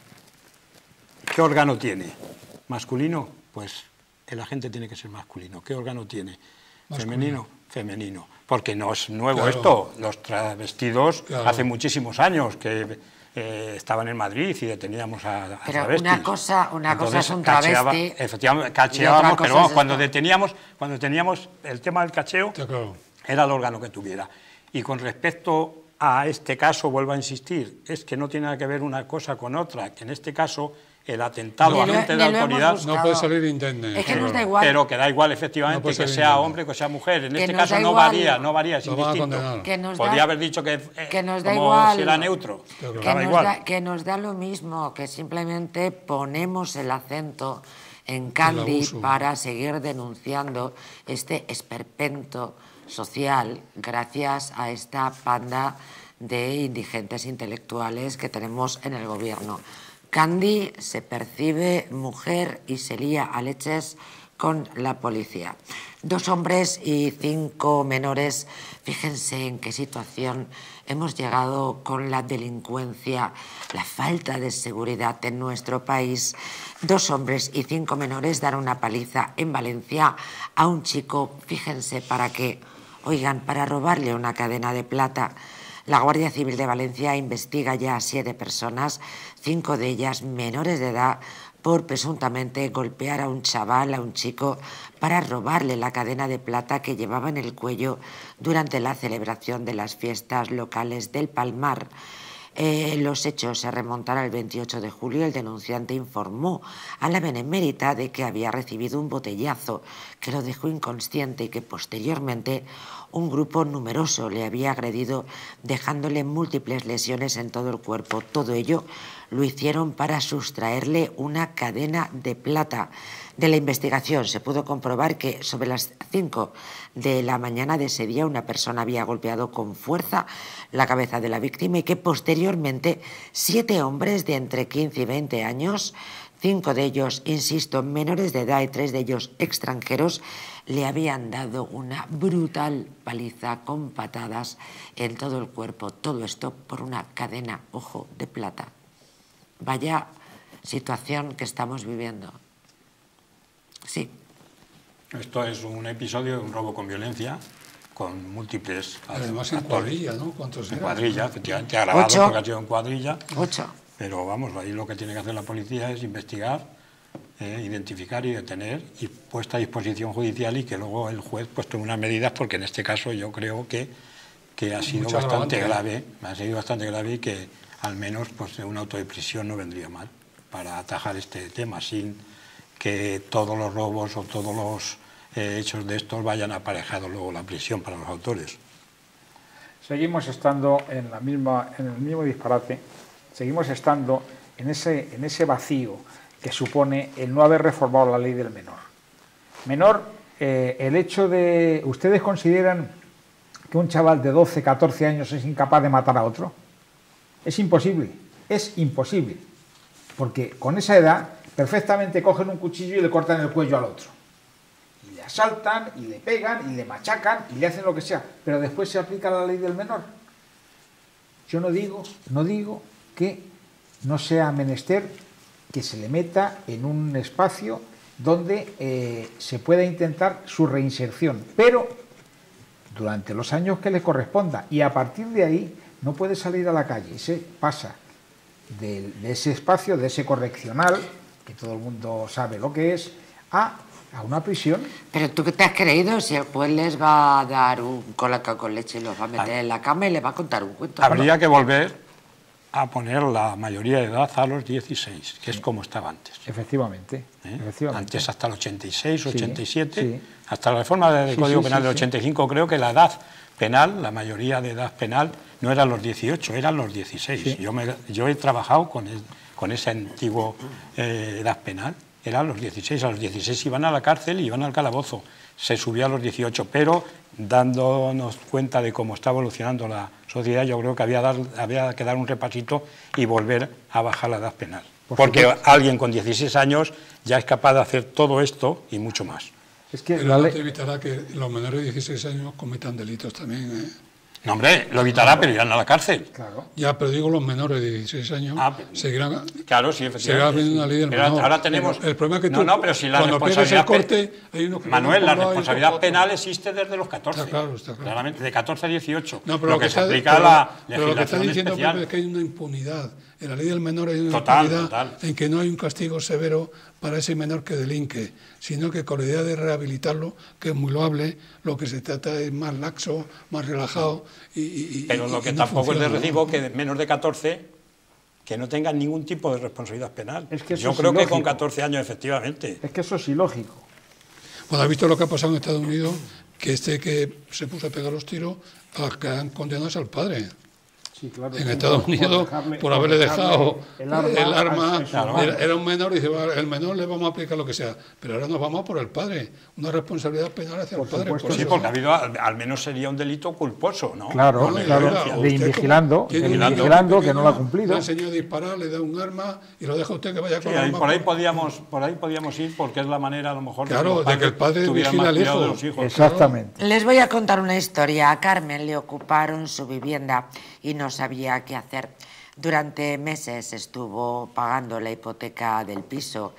¿Qué órgano tiene? ¿Masculino? Pues el agente tiene que ser masculino. ¿Qué órgano tiene? ¿Femenino? Femenino. Porque no es nuevo esto. Los travestidos hace muchísimos años que estaban en Madrid y deteníamos a travestis. Una cosa es un travesti. Efectivamente, cacheábamos, pero vamos, cuando teníamos el tema del cacheo, era el órgano que tuviera. Y con respecto a este caso, vuelvo a insistir, es que no tiene nada que ver una cosa con otra, que en este caso el atentado a gente de autoridad no puede salir indemne. Es que nos da igual. Pero que da igual, efectivamente, que sea hombre o que sea mujer. En este caso no varía, es indistinto. Podría haber dicho que nos da como igual, si era neutro. Que nos da lo mismo, que simplemente ponemos el acento en Candy para seguir denunciando este esperpento social gracias a esta panda de indigentes intelectuales que tenemos en el gobierno. Candy se percibe mujer y se lía a leches con la policía. 2 hombres y 5 menores. Fíjense en qué situación hemos llegado con la delincuencia, la falta de seguridad en nuestro país. 2 hombres y 5 menores dan una paliza en Valencia a un chico, fíjense para qué, oigan, para robarle una cadena de plata. La Guardia Civil de Valencia investiga ya a 7 personas, 5 de ellas menores de edad, por presuntamente golpear a un chaval, a un chico, para robarle la cadena de plata que llevaba en el cuello durante la celebración de las fiestas locales del Palmar. Los hechos se remontan al 28 de julio. El denunciante informó a la Benemérita de que había recibido un botellazo que lo dejó inconsciente y que posteriormente un grupo numeroso le había agredido, dejándole múltiples lesiones en todo el cuerpo. Todo ello lo hicieron para sustraerle una cadena de plata. De la investigación se pudo comprobar que sobre las 5 de la mañana de ese día una persona había golpeado con fuerza la cabeza de la víctima y que posteriormente 7 hombres de entre 15 y 20 años, 5 de ellos, insisto, menores de edad y 3 de ellos extranjeros, le habían dado una brutal paliza con patadas en todo el cuerpo. Todo esto por una cadena, ojo, de plata. Vaya situación que estamos viviendo. Sí. Esto es un episodio de un robo con violencia, con múltiples... Además en cuadrilla, ¿no? ¿Cuántos eran? En cuadrilla, efectivamente, agravado 8. porque ha sido en cuadrilla. 8. Pero vamos, ahí lo que tiene que hacer la policía es investigar, identificar y detener, y puesta a disposición judicial, y que luego el juez pues tome unas medidas, porque en este caso yo creo que ha sido bastante grave, y que al menos pues un auto de prisión no vendría mal para atajar este tema, sin que todos los robos o todos los hechos de estos vayan aparejados luego la prisión para los autores. Seguimos estando en el mismo disparate, seguimos estando en ese vacío que supone el no haber reformado la ley del menor. El hecho de... ¿Ustedes consideran que un chaval de 12, 14 años es incapaz de matar a otro? Es imposible, porque con esa edad perfectamente cogen un cuchillo y le cortan el cuello al otro. y le asaltan, y le pegan, y le machacan, y le hacen lo que sea, pero después se aplica la ley del menor. Yo no digo que no sea menester que se le meta en un espacio donde se pueda intentar su reinserción, pero durante los años que le corresponda, y a partir de ahí no puede salir a la calle. Se pasa de ese espacio, de ese correccional, que todo el mundo sabe lo que es, a una prisión. Pero tú qué te has creído si el juez les va a dar un colacao con leche y los va a meter en la cama y les va a contar un cuento. Habría que volver a poner la mayoría de edad a los 16, que es como estaba antes. Efectivamente. Antes hasta el 86, 87, sí. Hasta la reforma del Código Penal del 85, creo que la edad penal, la mayoría de edad penal, no eran los 18, eran los 16. Sí. Yo he trabajado con esa antigua edad penal, eran los 16, a los 16 iban a la cárcel y iban al calabozo, se subió a los 18, pero dándonos cuenta de cómo está evolucionando la sociedad, yo creo que había que dar un repasito y volver a bajar la edad penal. Porque alguien con 16 años ya es capaz de hacer todo esto y mucho más. Pero no te evitará que los menores de 16 años cometan delitos también, ¿eh? No, hombre, lo evitará, pero irán a la cárcel. Claro. Ya, pero digo, los menores de 16 años seguirán. Claro, sí, efectivamente. Seguirá habiendo una ley del menor. Ahora tenemos. El problema es que tú, pero si la cuando pierdes el corte, hay unos que Manuel, la responsabilidad penal existe desde los 14. Está claro. Claramente, de 14 a 18. No, pero lo que se aplica a la legislación pero lo que está diciendo especial es que hay una impunidad. En la ley del menor hay una impunidad en que no hay un castigo severo para ese menor que delinque, sino que con la idea de rehabilitarlo, que es muy loable, lo que se trata es más laxo, más relajado. Pero lo que tampoco es de recibo que menos de 14 que no tengan ningún tipo de responsabilidad penal. Es que yo creo que con 14 años, efectivamente. Es que eso es ilógico. Bueno, ¿has visto lo que ha pasado en Estados Unidos? Que que se puso a pegar los tiros, a que han condenado al padre. Sí, claro, en Estados Unidos, por haberle dejado el arma era un menor, y dice, el menor le vamos a aplicar lo que sea, pero ahora nos vamos por el padre, una responsabilidad penal hacia el padre. Sí, porque ha habido, al menos sería un delito culposo, ¿no? Claro, de invigilando, que no lo ha cumplido. Le enseñó a disparar, le da un arma y lo deja usted que vaya con el arma. Por ahí podíamos ir, porque es la manera, a lo mejor, de que el padre vigila al hijo. De los hijos. Exactamente. Les voy a contar una historia. A Carmen le ocuparon su vivienda y no sabía qué hacer. Durante meses estuvo pagando la hipoteca del piso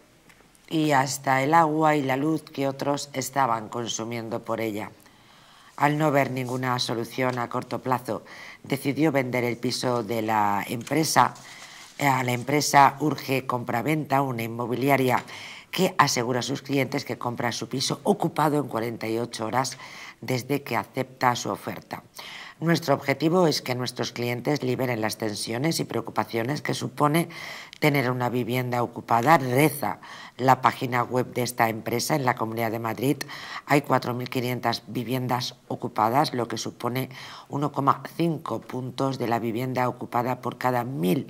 y hasta el agua y la luz que otros estaban consumiendo por ella. Al no ver ninguna solución a corto plazo, decidió vender el piso de la empresa. A la empresa Urge Compraventa, una inmobiliaria que asegura a sus clientes que compra su piso ocupado en 48 horas desde que acepta su oferta. Nuestro objetivo es que nuestros clientes liberen las tensiones y preocupaciones que supone tener una vivienda ocupada, reza la página web de esta empresa. En la Comunidad de Madrid hay 4.500 viviendas ocupadas, lo que supone 1,5 puntos de la vivienda ocupada por cada 1.000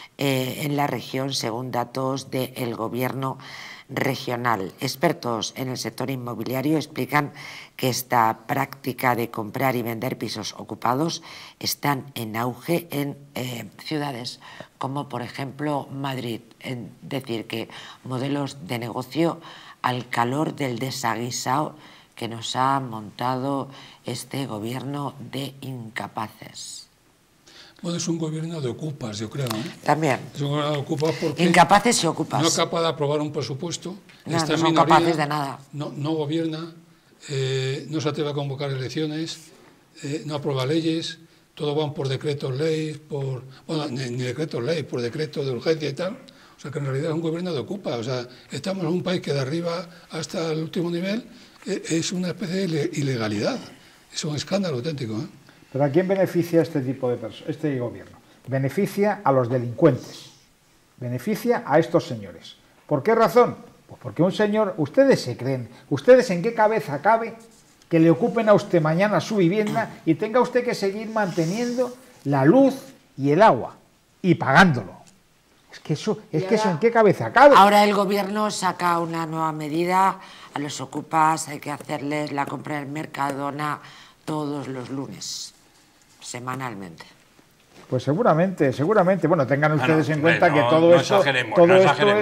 en la región, según datos del Gobierno regional. Expertos en el sector inmobiliario explican que esta práctica de comprar y vender pisos ocupados están en auge en ciudades como, por ejemplo, Madrid. Es decir, que modelos de negocio al calor del desaguisado que nos ha montado este gobierno de incapaces. Bueno, es un gobierno de ocupas, yo creo. También. Es un gobierno de ocupas porque incapaces y ocupas. No es capaz de aprobar un presupuesto. No son capaces de nada. No gobierna, no se atreve a convocar elecciones, no aprueba leyes, todo van por decretos ley, ni decretos ley, por decretos de urgencia y tal. O sea que en realidad es un gobierno de ocupas. O sea, estamos en un país que de arriba hasta el último nivel es una especie de ilegalidad. Es un escándalo auténtico, ¿eh? ¿Pero a quién beneficia este tipo de este gobierno? Beneficia a los delincuentes, beneficia a estos señores. ¿Por qué razón? Pues porque un señor, ustedes se creen, ustedes en qué cabeza cabe que le ocupen a usted mañana su vivienda y tenga usted que seguir manteniendo la luz y el agua y pagándolo. Es que eso en qué cabeza cabe. Ahora el gobierno saca una nueva medida, a los ocupas hay que hacerles la compra del Mercadona todos los lunes. Semanalmente. Pues seguramente. Bueno, tengan ustedes en cuenta que todo esto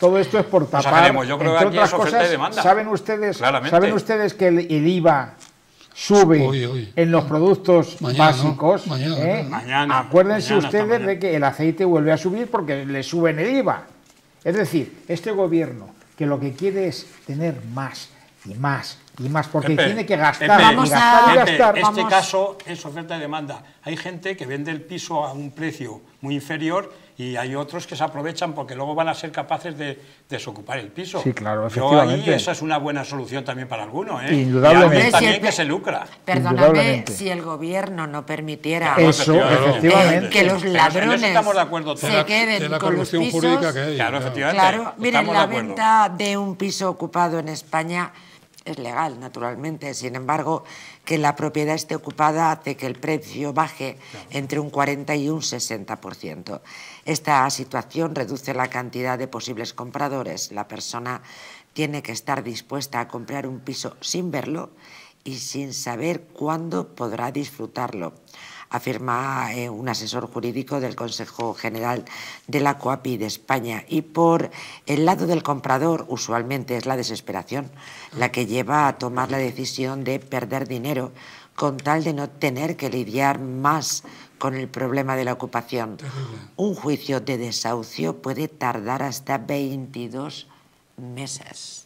todo esto es por tapar, haremos. Yo creo entre que aquí otras es oferta cosas, y demanda. ¿saben ustedes que el IVA sube en los productos básicos? Mañana, acuérdense ustedes de que el aceite vuelve a subir porque le suben el IVA. Es decir, este gobierno que lo que quiere es tener más y más y más, porque tiene que gastar y gastar. Este caso es oferta y demanda. Hay gente que vende el piso a un precio muy inferior y hay otros que se aprovechan porque luego van a ser capaces de desocupar el piso. Sí, claro, efectivamente. Yo ahí esa es una buena solución también para algunos, ¿eh? Indudablemente. Y alguien también que se lucra. Perdóname, si el gobierno no permitiera eso, efectivamente. Que los ladrones estamos de acuerdo se queden con los pisos. Claro, efectivamente. Claro, miren, la venta de un piso ocupado en España es legal, naturalmente. Sin embargo, que la propiedad esté ocupada hace que el precio baje entre un 40 y un 60%. Esta situación reduce la cantidad de posibles compradores. La persona tiene que estar dispuesta a comprar un piso sin verlo y sin saber cuándo podrá disfrutarlo, afirma un asesor jurídico del Consejo General de la COAPI de España. Y por el lado del comprador, usualmente es la desesperación la que lleva a tomar la decisión de perder dinero con tal de no tener que lidiar más con el problema de la ocupación. Un juicio de desahucio puede tardar hasta 22 meses.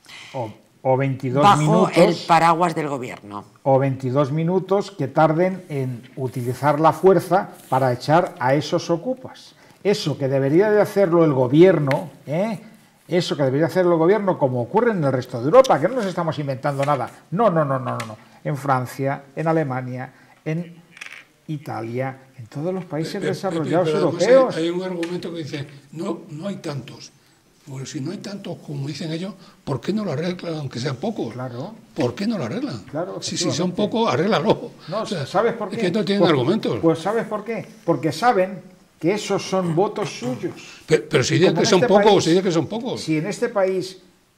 O 22 bajo minutos. El paraguas del gobierno. O 22 minutos que tarden en utilizar la fuerza para echar a esos ocupas. Eso que debería de hacerlo el gobierno, eso que debería hacerlo el gobierno, como ocurre en el resto de Europa, que no nos estamos inventando nada. No. En Francia, en Alemania, en Italia, en todos los países desarrollados europeos. Hay un argumento que dice, no hay tantos. Porque si no hay tantos como dicen ellos, ¿por qué no lo arreglan aunque sean pocos? Claro. ¿Por qué no lo arreglan? Claro, si son pocos, arréglalo. No, ¿sabes por qué? Es que no tienen argumentos. Pues ¿sabes por qué? Porque saben que esos son votos suyos. Pero si dicen que son pocos, si en este país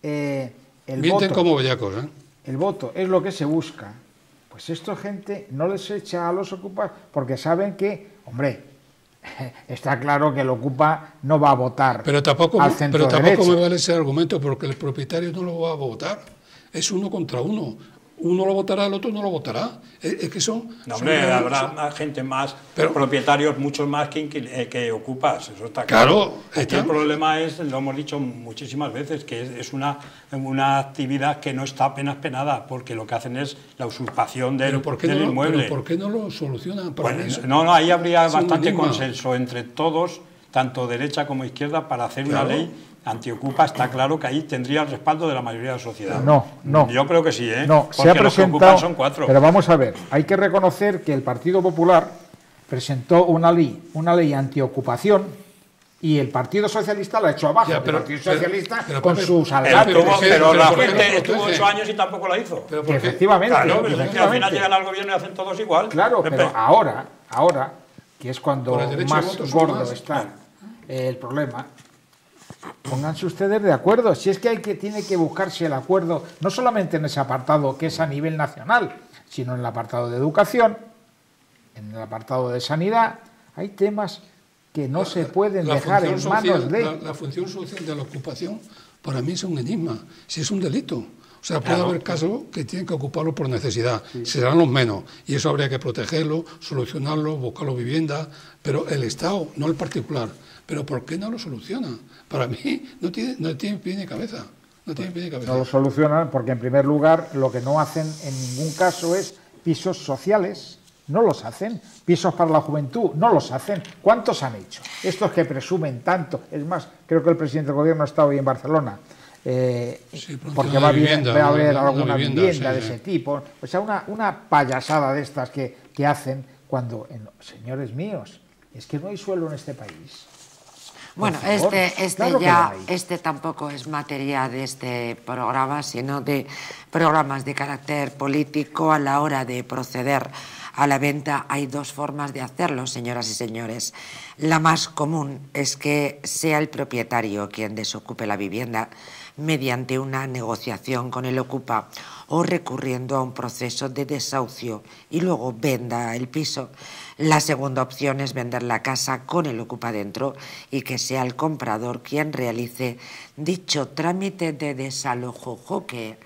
mienten como bellacos, el voto es lo que se busca, pues esta gente no les echa a los ocupas porque saben que, hombre, está claro que el Ocupa no va a votar al centro derecha. Tampoco me vale ese argumento porque el propietario no lo va a votar. Es uno contra uno. Uno lo votará, el otro no lo votará. Es que son... No, hombre, habrá más gente más, propietarios muchos más que ocupas, eso está claro. Aquí el problema es, lo hemos dicho muchísimas veces, que es una actividad que no está apenas penada, porque lo que hacen es la usurpación del inmueble. ¿Pero por qué no lo solucionan? Ahí habría bastante consenso entre todos, tanto derecha como izquierda, para hacer una ley antiocupa. Está claro que ahí tendría el respaldo de la mayoría de la sociedad. No. Yo creo que sí, No, porque se ha los que presentado, ocupan son 4. Pero vamos a ver, hay que reconocer que el Partido Popular presentó una ley antiocupación y el Partido Socialista la echó abajo. El Partido Socialista con sus alegatos. Pero la gente estuvo 8 años y tampoco la hizo. Efectivamente. Claro, pero es que al final llegan al gobierno y hacen todos igual. Claro, pero ahora, que es cuando más gordo está el problema, pónganse ustedes de acuerdo. Si es que tiene que buscarse el acuerdo, no solamente en ese apartado que es a nivel nacional, sino en el apartado de educación, en el apartado de sanidad. Hay temas que no se pueden dejar en manos de... La función social de la ocupación para mí es un enigma, si es un delito. O sea, puede haber casos que tienen que ocuparlo por necesidad, serán los menos, y eso habría que protegerlo, solucionarlo, buscarlo vivienda, pero el Estado, no el particular. Pero ¿por qué no lo soluciona? Para mí no tiene pie ni cabeza. No lo solucionan porque, en primer lugar, lo que no hacen en ningún caso es pisos sociales. No los hacen. Pisos para la juventud, no los hacen. ¿Cuántos han hecho? Estos que presumen tanto. Es más, creo que el presidente del gobierno ha estado hoy en Barcelona, porque va a haber alguna vivienda de ese tipo. O sea, una payasada de estas que hacen cuando, señores míos, es que no hay suelo en este país. Bueno, este tampoco es materia de este programa, sino de programas de carácter político. A la hora de proceder a la venta hay dos formas de hacerlo, señoras y señores. La más común es que sea el propietario quien desocupe la vivienda mediante una negociación con el ocupa o recurriendo a un proceso de desahucio y luego venda el piso. La segunda opción es vender la casa con el ocupa dentro y que sea el comprador quien realice dicho trámite de desalojo, que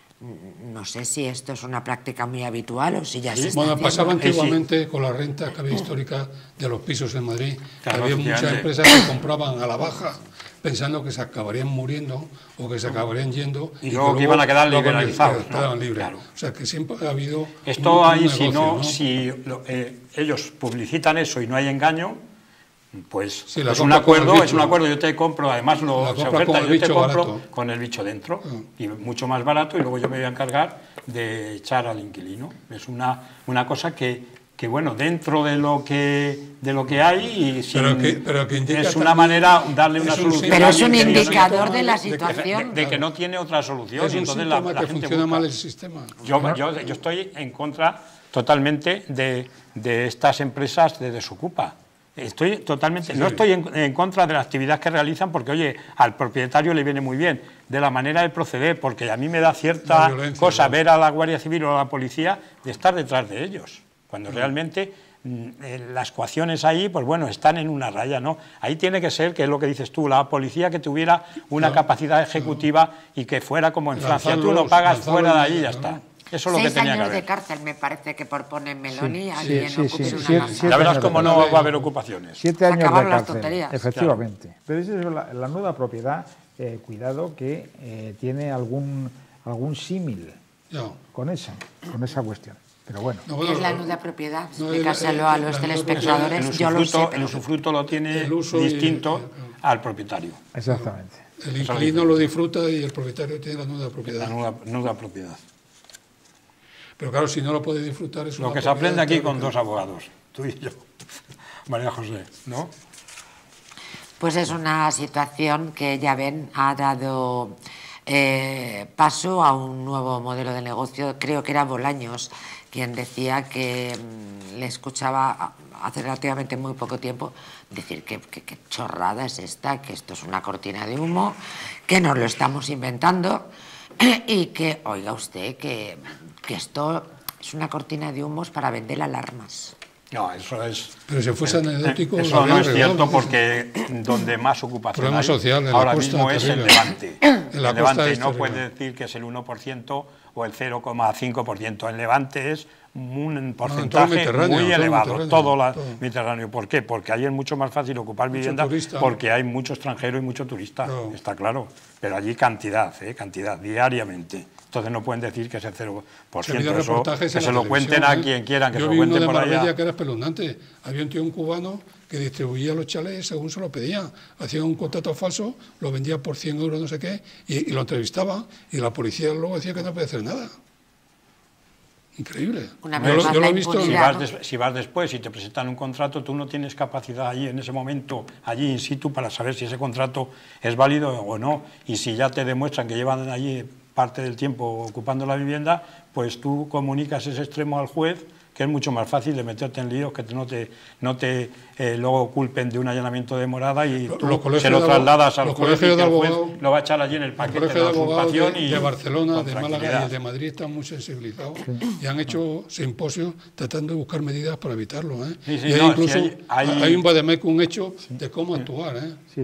no sé si esto es una práctica muy habitual o si ya se está Bueno, haciendo. pasaba antiguamente con la renta que había histórica de los pisos en Madrid. Claro, había muchas empresas que compraban a la baja pensando que se acabarían muriendo o que se acabarían yendo y luego que iban a quedar liberalizados, ¿no? Libres. Claro. O sea que siempre ha habido esto un ahí, negocio, si ellos publicitan eso y no hay engaño, pues sí, es un acuerdo, yo te compro, además se oferta, yo te compro barato, con el bicho dentro, y mucho más barato, y luego yo me voy a encargar de echar al inquilino. Es una cosa que bueno, dentro de lo que hay, y pero que es una manera darle una solución. Pero es un indicador de la situación. De que no tiene otra solución. Es un síntoma que funciona mal el sistema. Yo estoy en contra totalmente de estas empresas de desocupa. Estoy totalmente, no estoy en contra de la actividad que realizan porque, oye, al propietario le viene muy bien, de la manera de proceder, porque a mí me da cierta cosa ver a la Guardia Civil o a la policía de estar detrás de ellos, cuando realmente las coacciones ahí, pues bueno, están en una raya, ¿no? Ahí tiene que ser, que es lo que dices tú, la policía que tuviera una capacidad ejecutiva y que fuera como en Francia, tú lo pagas fuera de ahí y ya está. Eso es lo que tenía que haber. 6 años de cárcel me parece que por poner Meloni alguien ocupe una casa. Ya verás cómo no va a haber ocupaciones. 7 años acabaron de las cárcel, tonterías. efectivamente. Claro. Pero esa es la nuda propiedad, cuidado que tiene algún símil con esa cuestión. Pero bueno. ¿Qué es la nuda propiedad? Explícaselo a los telespectadores. Yo lo sé. El usufructo lo tiene distinto al propietario. Exactamente. El inquilino lo disfruta y el propietario tiene la nuda propiedad. La nuda propiedad. Pero claro, si no lo puede disfrutar es lo que se aprende aquí con dos abogados, tú y yo, María José, ¿no? Pues es una situación que, ya ven, ha dado paso a un nuevo modelo de negocio. Creo que era Bolaños quien decía que le escuchaba hace relativamente muy poco tiempo decir que chorrada es esta, que esto es una cortina de humo, que nos lo estamos inventando y que, oiga usted, que esto es una cortina de humos para vender alarmas. No, eso es... Pero si fuese anecdótico... Eso no es cierto porque donde más ocupación hay social, ahora mismo es el Levante. El Levante no puede decir que es el 1% o el 0,5%. El Levante es un porcentaje muy elevado, todo el Mediterráneo. ¿Por qué? Porque ahí es mucho más fácil ocupar vivienda porque hay mucho extranjero y mucho turista, está claro. Pero allí cantidad, diariamente. Entonces no pueden decir que es el 0%. Eso, que se lo cuenten a quien quieran, que se lo cuenten por allá. Yo vi uno de que era espeluznante. Había un tío, un cubano, que distribuía los chalés según se lo pedían. Hacía un contrato falso, lo vendía por 100 euros, no sé qué, y lo entrevistaba, y la policía luego decía que no podía hacer nada. Increíble. Yo lo he visto. Si vas después y te presentan un contrato, tú no tienes capacidad allí en ese momento, allí in situ, para saber si ese contrato es válido o no. Y si ya te demuestran que llevan allí parte del tiempo ocupando la vivienda, pues tú comunicas ese extremo al juez, que es mucho más fácil de meterte en líos, que no te luego culpen de un allanamiento de morada y tú se lo trasladas al juez y que el juez lo va a echar allí en el paquete de la usurpación. De Barcelona, de Málaga y de Madrid están muy sensibilizados y han hecho simposios tratando de buscar medidas para evitarlo. Hay un vademecum, un hecho de cómo actuar.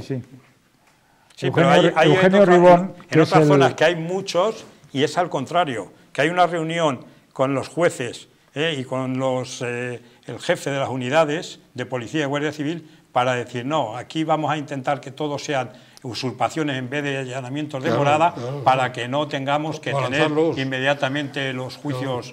Sí, pero hay Eugenio Ribón, en otras zonas que hay muchos y es al contrario, que hay una reunión con los jueces y con el jefe de las unidades de policía y guardia civil para decir, no, aquí vamos a intentar que todos sean usurpaciones en vez de allanamientos de morada para que no tengamos que tener inmediatamente los juicios,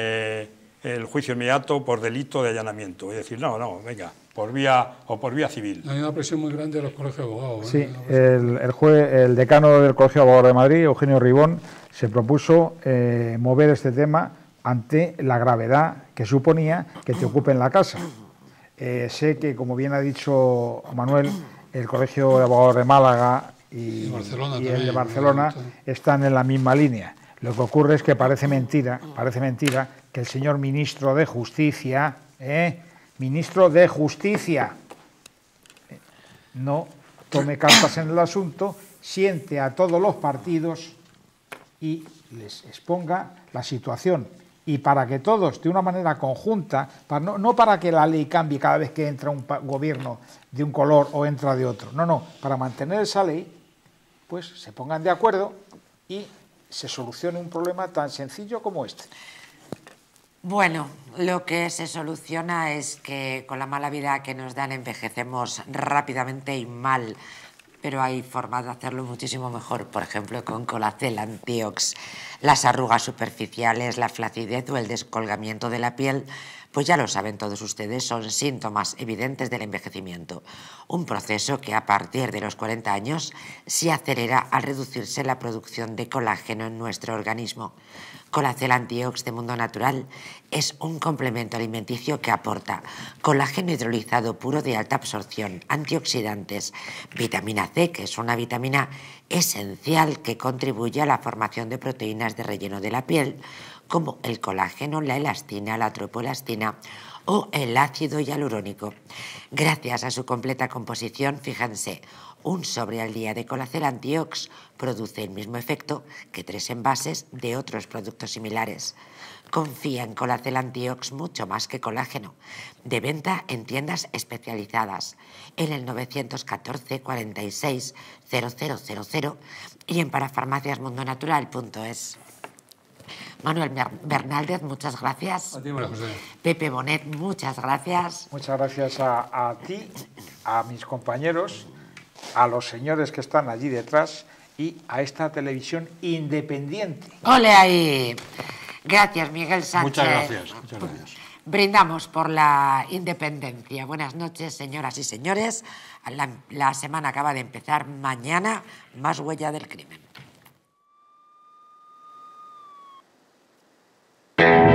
el juicio inmediato por delito de allanamiento. Es decir, no, venga, por vía civil. Hay una presión muy grande de los colegios de abogados. Sí, el decano del Colegio de Abogados de Madrid, Eugenio Ribón, se propuso mover este tema ante la gravedad que suponía que te ocupen la casa. Sé que, como bien ha dicho Manuel, el Colegio de Abogados de Málaga y el de Barcelona están en la misma línea. Lo que ocurre es que parece mentira que el señor ministro de Justicia, no tome cartas en el asunto siente a todos los partidos y les exponga la situación. Y para que todos, de una manera conjunta, no para que la ley cambie cada vez que entra un gobierno de un color o entra de otro, no, para mantener esa ley, pues se pongan de acuerdo y se solucione un problema tan sencillo como este. Bueno, lo que se soluciona es que con la mala vida que nos dan envejecemos rápidamente y mal, pero hay formas de hacerlo muchísimo mejor, por ejemplo con Colacel Antiox. Las arrugas superficiales, la flacidez o el descolgamiento de la piel, pues ya lo saben todos ustedes, son síntomas evidentes del envejecimiento. Un proceso que a partir de los 40 años se acelera al reducirse la producción de colágeno en nuestro organismo. Colacel Antiox de Mundo Natural es un complemento alimenticio que aporta colágeno hidrolizado puro de alta absorción, antioxidantes, vitamina C, que es una vitamina esencial que contribuye a la formación de proteínas de relleno de la piel, como el colágeno, la elastina, la tropoelastina o el ácido hialurónico. Gracias a su completa composición, fíjense, un sobre al día de Colacel Antiox produce el mismo efecto que 3 envases de otros productos similares. Confía en Colacel Antiox mucho más que colágeno. De venta en tiendas especializadas, en el 914 46 0000 y en parafarmaciasmundonatural.es. Manuel Bernaldez, muchas gracias. A ti, María José. Pepe Bonet, muchas gracias. Muchas gracias a ti, a mis compañeros, a los señores que están allí detrás y a esta televisión independiente. ¡Ole ahí! Gracias, Miguel Sánchez. Muchas gracias. Brindamos por la independencia. Buenas noches, señoras y señores. La semana acaba de empezar. Mañana, más huella del crimen.